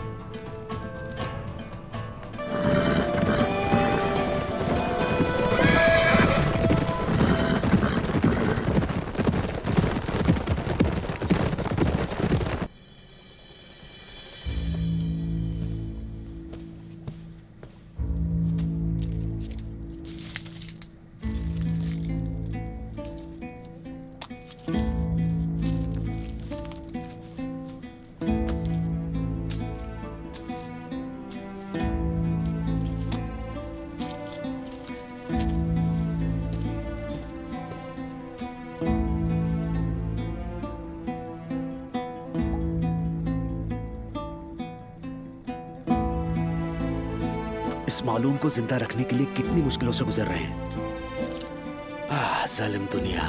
इस मालूम को जिंदा रखने के लिए कितनी मुश्किलों से गुजर रहे हैं। आह, जालिम दुनिया।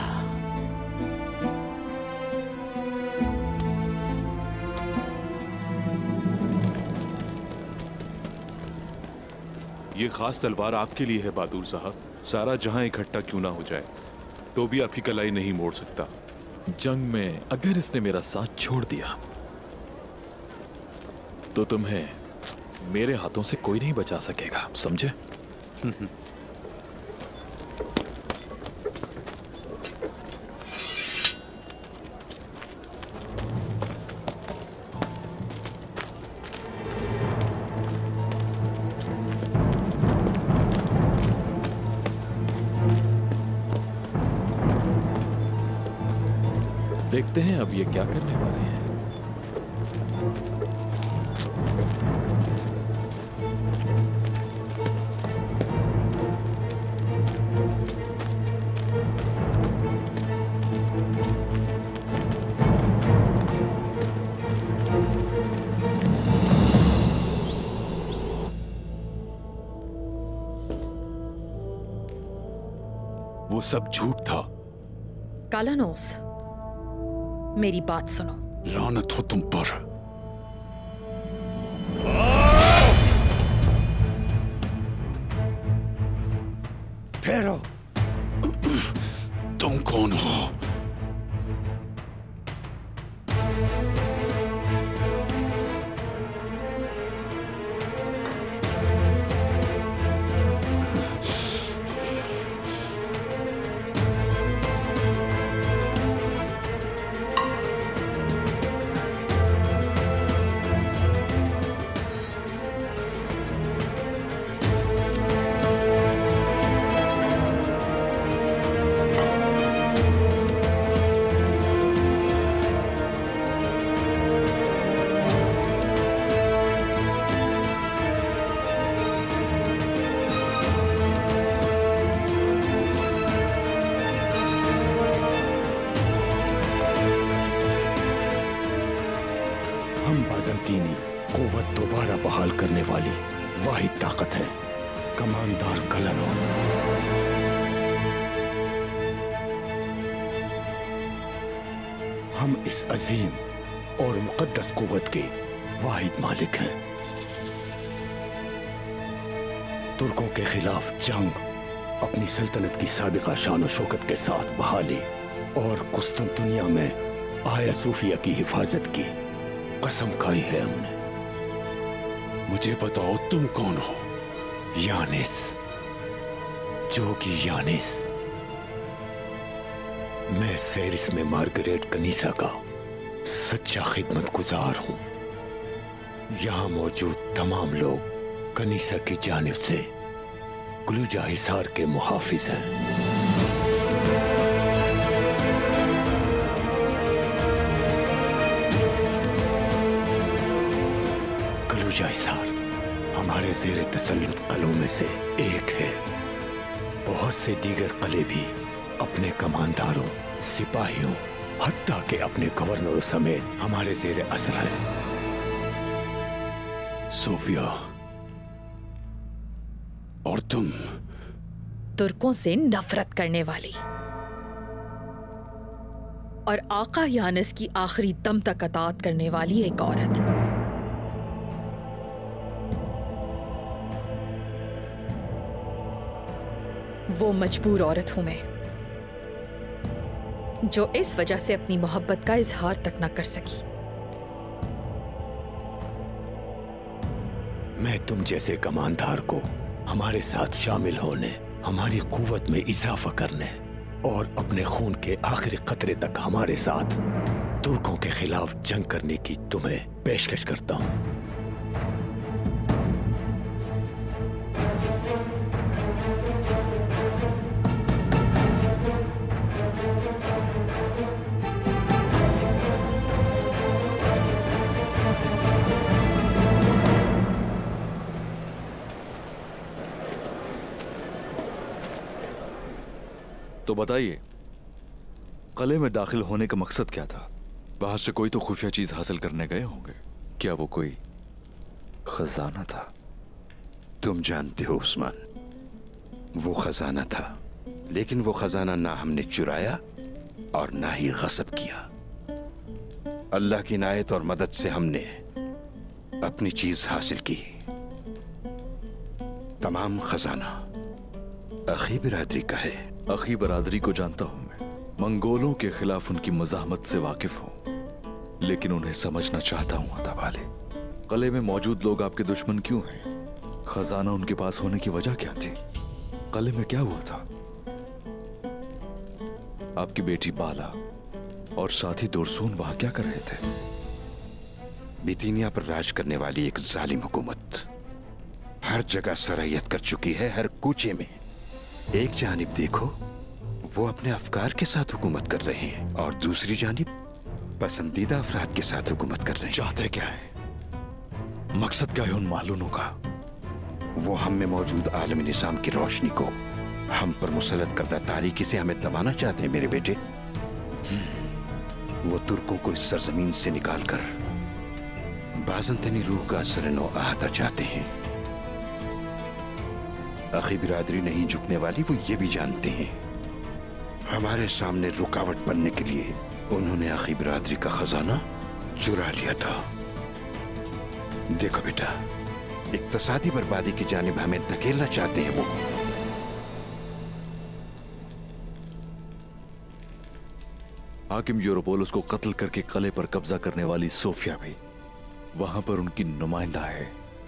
ये खास तलवार आपके लिए है बहादुर साहब। सारा जहां इकट्ठा क्यों ना हो जाए तो भी आपकी कलाई नहीं मोड़ सकता। जंग में अगर इसने मेरा साथ छोड़ दिया तो तुम्हें मेरे हाथों से कोई नहीं बचा सकेगा, समझे? देखते हैं अब ये क्या करने वाले हैं। वो सब झूठ था। कालानोस, मेरी बात सुनो। लानत हो तुम पर। ठहरो, तुम कौन हो? बाज़ंतीनी कुव्वत दोबारा बहाल करने वाली वाहिद ताकत है, कमांडर कालानोस। हम इस अजीम और मुकद्दस कुव्वत के वाहिद मालिक हैं। तुर्कों के खिलाफ जंग अपनी सल्तनत की साबिका शान और शौकत के साथ बहाली और कुस्तुनतुनिया में आया सूफिया की हिफाजत की कसम खाई है हमने। मुझे बताओ तुम कौन हो? यानिस, जोगी यानिस। मैं सेरिस में मार्गरेट कनीसा का सच्चा खिदमतगुजार हूं। यहां मौजूद तमाम लोग कनीसा की जानिब से क्लूजा हिसार के मुहाफिज हैं। क्लूजा हिसार हमारे ज़ेरे तसल्लुत कलों में से एक है। बहुत से दीगर कले भी अपने कमांडरों, सिपाहियों, हत्ता के अपने गवर्नरों समेत हमारे ज़ेरे असर है। सोफिया, और तुम? तुर्कों से नफरत करने वाली और आका यानिस की आखिरी दम तक अताअत करने वाली एक औरत। वो मजबूर औरत हूं मैं, जो इस वजह से अपनी मोहब्बत का इजहार तक न कर सकी। मैं तुम जैसे कमांडर को हमारे साथ शामिल होने, हमारी कुव्वत में इजाफा करने और अपने खून के आखिरी कतरे तक हमारे साथ तुर्कों के खिलाफ जंग करने की तुम्हें पेशकश करता हूं। तो बताइए, कले में दाखिल होने का मकसद क्या था? बाहर से कोई तो खुफिया चीज हासिल करने गए होंगे। क्या वो कोई खजाना था? तुम जानते हो उस्मान, वो खजाना था, लेकिन वो खजाना ना हमने चुराया और ना ही गस्ब किया। अल्लाह की इनायत और मदद से हमने अपनी चीज हासिल की। तमाम खजाना अखी बिरादरी का है। अखी बरादरी को जानता हूं मैं, मंगोलों के खिलाफ उनकी मज़ाहमत से वाकिफ हूं, लेकिन उन्हें समझना चाहता हूं। अता वाले, कले में मौजूद लोग आपके दुश्मन क्यों हैं? खजाना उनके पास होने की वजह क्या थी? कले में क्या हुआ था? आपकी बेटी बाला और साथी दुरसून वहां क्या कर रहे थे? बितीनिया पर राज करने वाली एक जालिम हुकूमत हर जगह सरयत कर चुकी है, हर कूचे में। एक जानिब देखो, वो अपने अफकार के साथ हुकूमत कर रहे हैं, और दूसरी जानिब पसंदीदा अफराद के साथ हुकूमत कर रहे हैं। चाहते क्या है? मकसद क्या है उन मालूनों का? वो हम में मौजूद आलमी निजाम की रोशनी को हम पर मुसल्लत करदा तारीकी से हमें दबाना चाहते हैं मेरे बेटे। वो तुर्कों को इस सरजमीन से निकालकर बाज़ंतनी रूह का असर नो अहाता चाहते हैं। अखी बिरादरी नहीं झुकने वाली, वो ये भी जानते हैं। हमारे सामने रुकावट बनने के लिए उन्होंने अखी बिरादरी का खजाना चुरा लिया था। देखो बेटा, इक्तसादी बर्बादी की जानिब हमें धकेलना चाहते हैं वो। हाकिम यूरोपोलस को कत्ल करके किले पर कब्जा करने वाली सोफिया भी वहां पर उनकी नुमाइंदा है।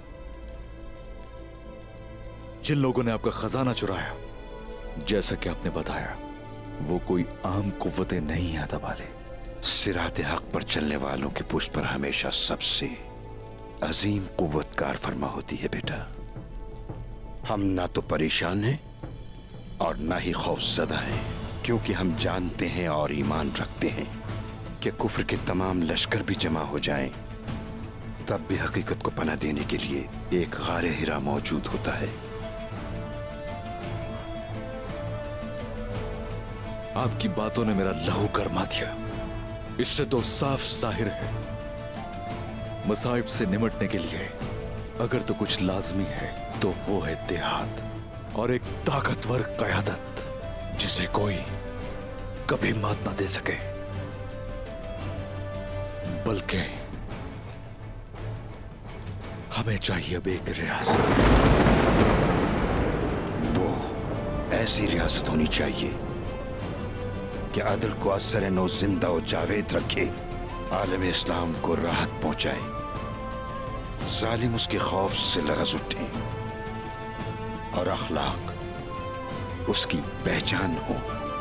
जिन लोगों ने आपका खजाना चुराया, जैसा कि आपने बताया, वो कोई आम कुव्वतें नहीं है अदाबाली। सिराते हक पर चलने वालों की पुष्ट पर हमेशा सबसे अजीम कुव्वत कार फरमा होती है बेटा। हम ना तो परेशान हैं और ना ही खौफजदा हैं, क्योंकि हम जानते हैं और ईमान रखते हैं कि कुफ्र के तमाम लश्कर भी जमा हो जाएं, तब भी हकीकत को पनाह देने के लिए एक गारे हिरा मौजूद होता है। आपकी बातों ने मेरा लहू गरमा दिया। इससे तो साफ जाहिर है, मसाइब से निमटने के लिए अगर तो कुछ लाजमी है तो वो है इत्तेहाद और एक ताकतवर क़यादत जिसे कोई कभी मात ना दे सके। बल्कि हमें चाहिए अब एक रियासत। वो ऐसी रियासत होनी चाहिए कि अदल को असर नो जिंदा और जावेद रखे, आलम इस्लाम को राहत पहुंचाए, जालिम उसके खौफ से लरज़ उठे और अखलाक उसकी पहचान हो।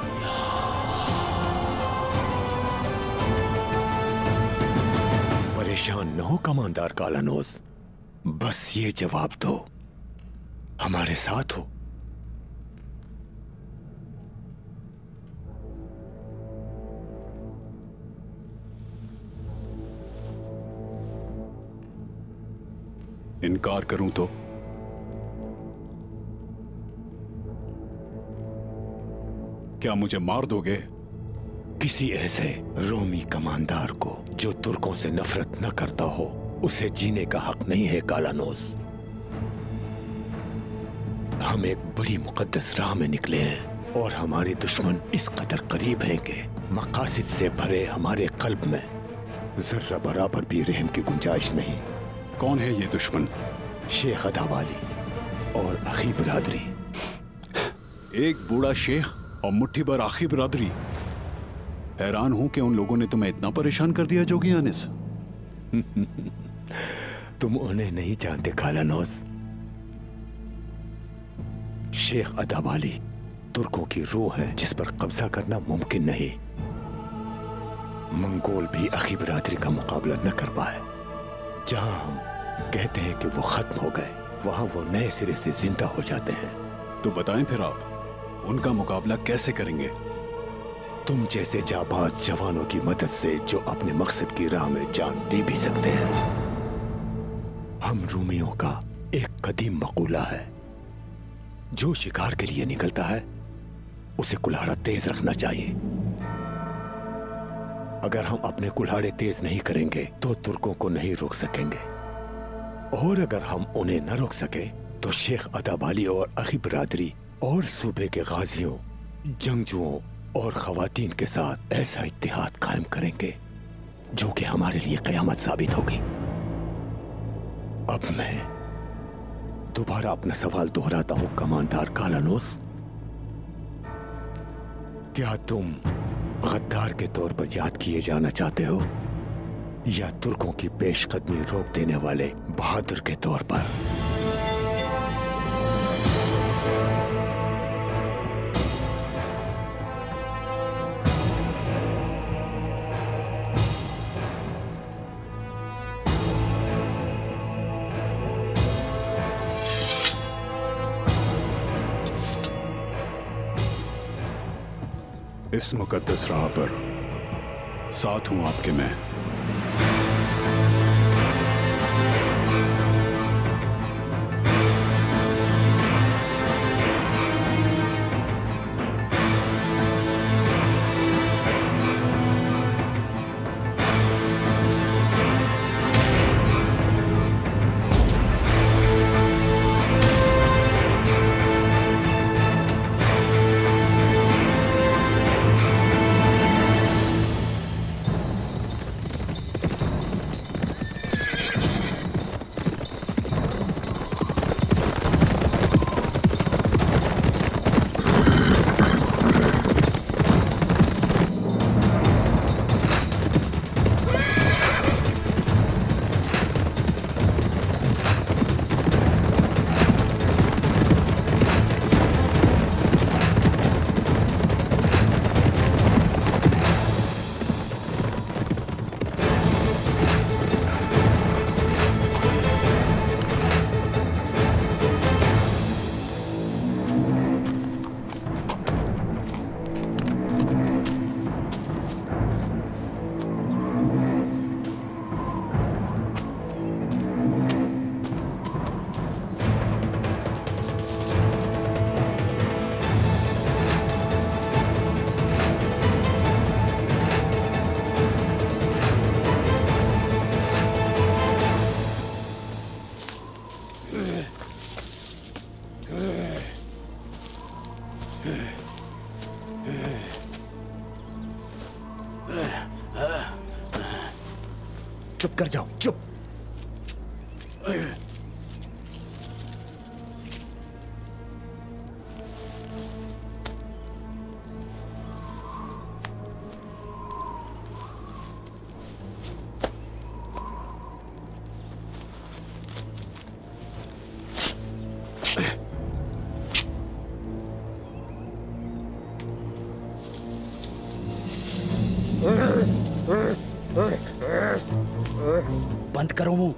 परेशान न हो कमांडर कालानोस, बस ये जवाब दो, हमारे साथ हो। इनकार करूं तो? क्या मुझे मार दोगे? किसी ऐसे रोमी कमांडर को जो तुर्कों से नफरत न करता हो, उसे जीने का हक नहीं है कालानोस। हम एक बड़ी मुकद्दस राह में निकले हैं और हमारे दुश्मन इस कदर करीब हैं कि मकासिद से भरे हमारे कल्ब में जर्रा बराबर भी रहम की गुंजाइश नहीं। कौन है ये दुश्मन? शेख अदाबाली और अखी बिरादरी। एक बूढ़ा शेख और मुट्ठी भर आखी बिरादरी। हैरान हूं कि उन लोगों ने तुम्हें इतना परेशान कर दिया जोगी आनिस। तुम उन्हें नहीं जानते कालानोस। शेख अदाबाली तुर्कों की रूह है जिस पर कब्जा करना मुमकिन नहीं। मंगोल भी अखी बिरादरी का मुकाबला न कर पाए। जहां हम कहते हैं कि वो खत्म हो गए, वहां वो नए सिरे से जिंदा हो जाते हैं। तो बताएं फिर आप उनका मुकाबला कैसे करेंगे? तुम जैसे जाबाज जवानों की मदद से जो अपने मकसद की राह में जान दे भी सकते हैं। हम रूमियों का एक कदीम मकूला है, जो शिकार के लिए निकलता है उसे कुल्हाड़ा तेज रखना चाहिए। अगर हम अपने कुल्हाड़े तेज नहीं करेंगे तो तुर्कों को नहीं रोक सकेंगे, और अगर हम उन्हें न रोक सके तो शेख अदाबाली और अखी बिरादरी और सूबे के गाजियों, जंगजुओं और खवातीन के साथ ऐसा इत्तेहाद कायम करेंगे जो कि हमारे लिए कयामत साबित होगी। अब मैं दोबारा अपना सवाल दोहराता हूं कमांडर कालानोस, क्या तुम गद्दार के तौर पर याद किए जाना चाहते हो या तुर्कों की पेशकदमी रोक देने वाले बहादुर के तौर पर? इस मुकद्दस राह पर साथ हूं आपके मैं। चुप कर जाओ, चुप। बंद करो मुंह।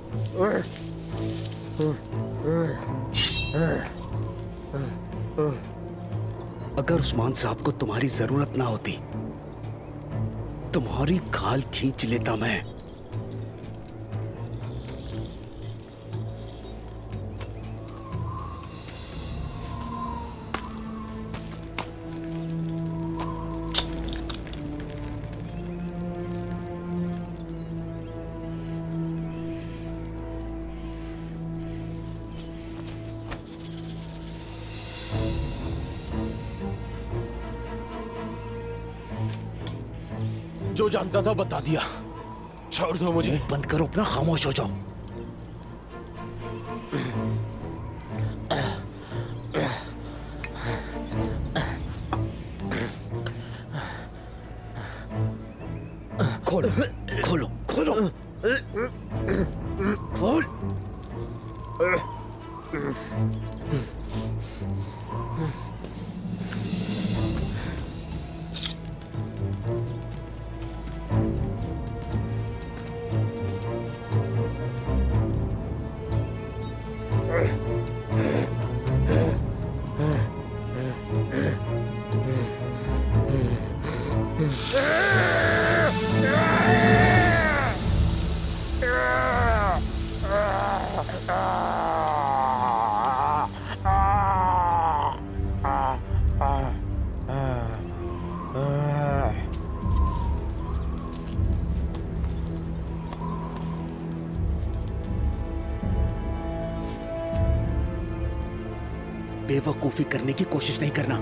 अगर उस्मान साहब को तुम्हारी जरूरत ना होती, तुम्हारी खाल खींच लेता मैं। जो जानता था बता दिया, छोड़ दो मुझे। बंद करो अपना, खामोश हो जाओ। खोलो खोलो खोलो खोल। बेवकूफी करने की कोशिश नहीं करना।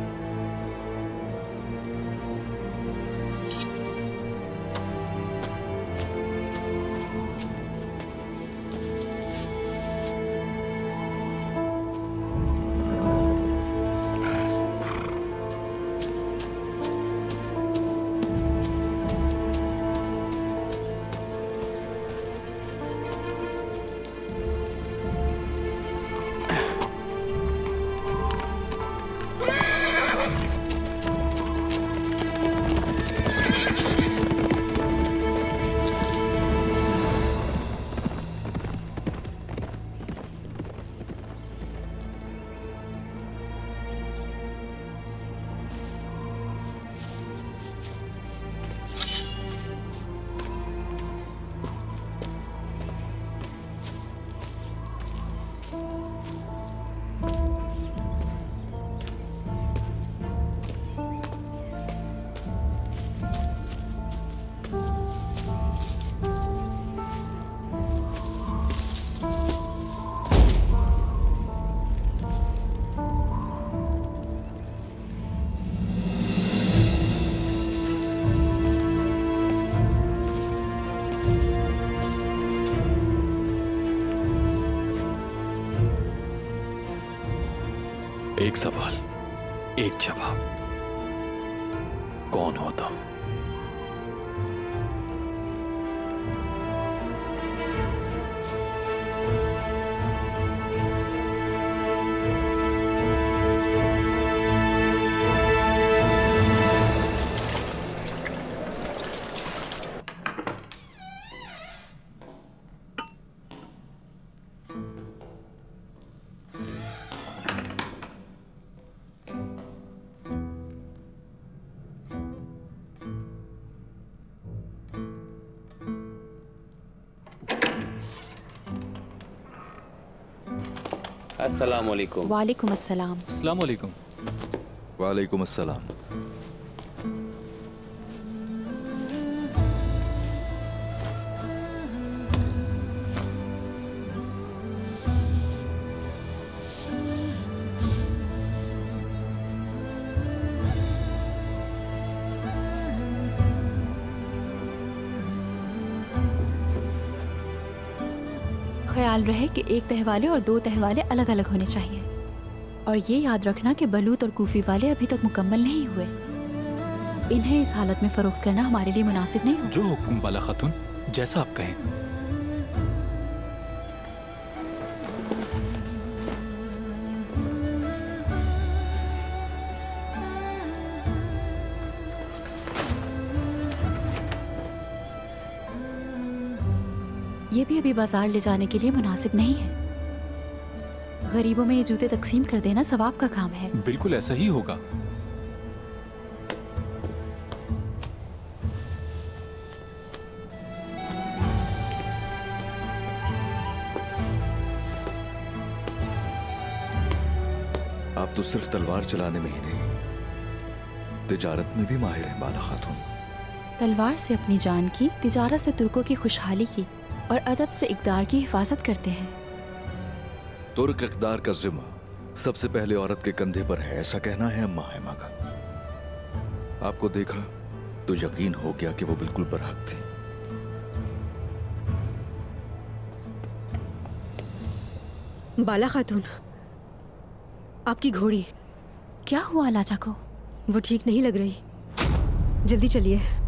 एक सवाल, एक जवाब। कौन हो तुम? अस्सलाम वालेकुम। वालेकुम अस्सलाम। अस्सलाम वालेकुम। वालेकुम अस्सलाम। ख्याल रहे कि एक तह वाले और दो तह वाले अलग अलग होने चाहिए। और ये याद रखना कि बलूत और कूफी वाले अभी तक मुकम्मल नहीं हुए। इन्हें इस हालत में फरोख्त करना हमारे लिए मुनासिब नहीं होगा। जो हुक्म बाला खातून, जैसा आप कहें। ये भी अभी बाजार ले जाने के लिए मुनासिब नहीं है। गरीबों में ये जूते तकसीम कर देना सवाब का काम है। बिल्कुल ऐसा ही होगा। आप तो सिर्फ तलवार चलाने में ही नहीं, तिजारत में भी माहिर हैं बाला खातून। तलवार से अपनी जान की, तिजारत से तुर्कों की खुशहाली की और अदब से इक़दार की हिफाजत करते हैं। तुर्क इक़दार का जिम्मा सबसे पहले औरत के कंधे पर है, ऐसा कहना है अम्मा हैमा का। आपको देखा तो यकीन हो गया कि वो बिल्कुल बरहक थी। बाला खातून, आपकी घोड़ी। क्या हुआ लाचा को? वो ठीक नहीं लग रही, जल्दी चलिए।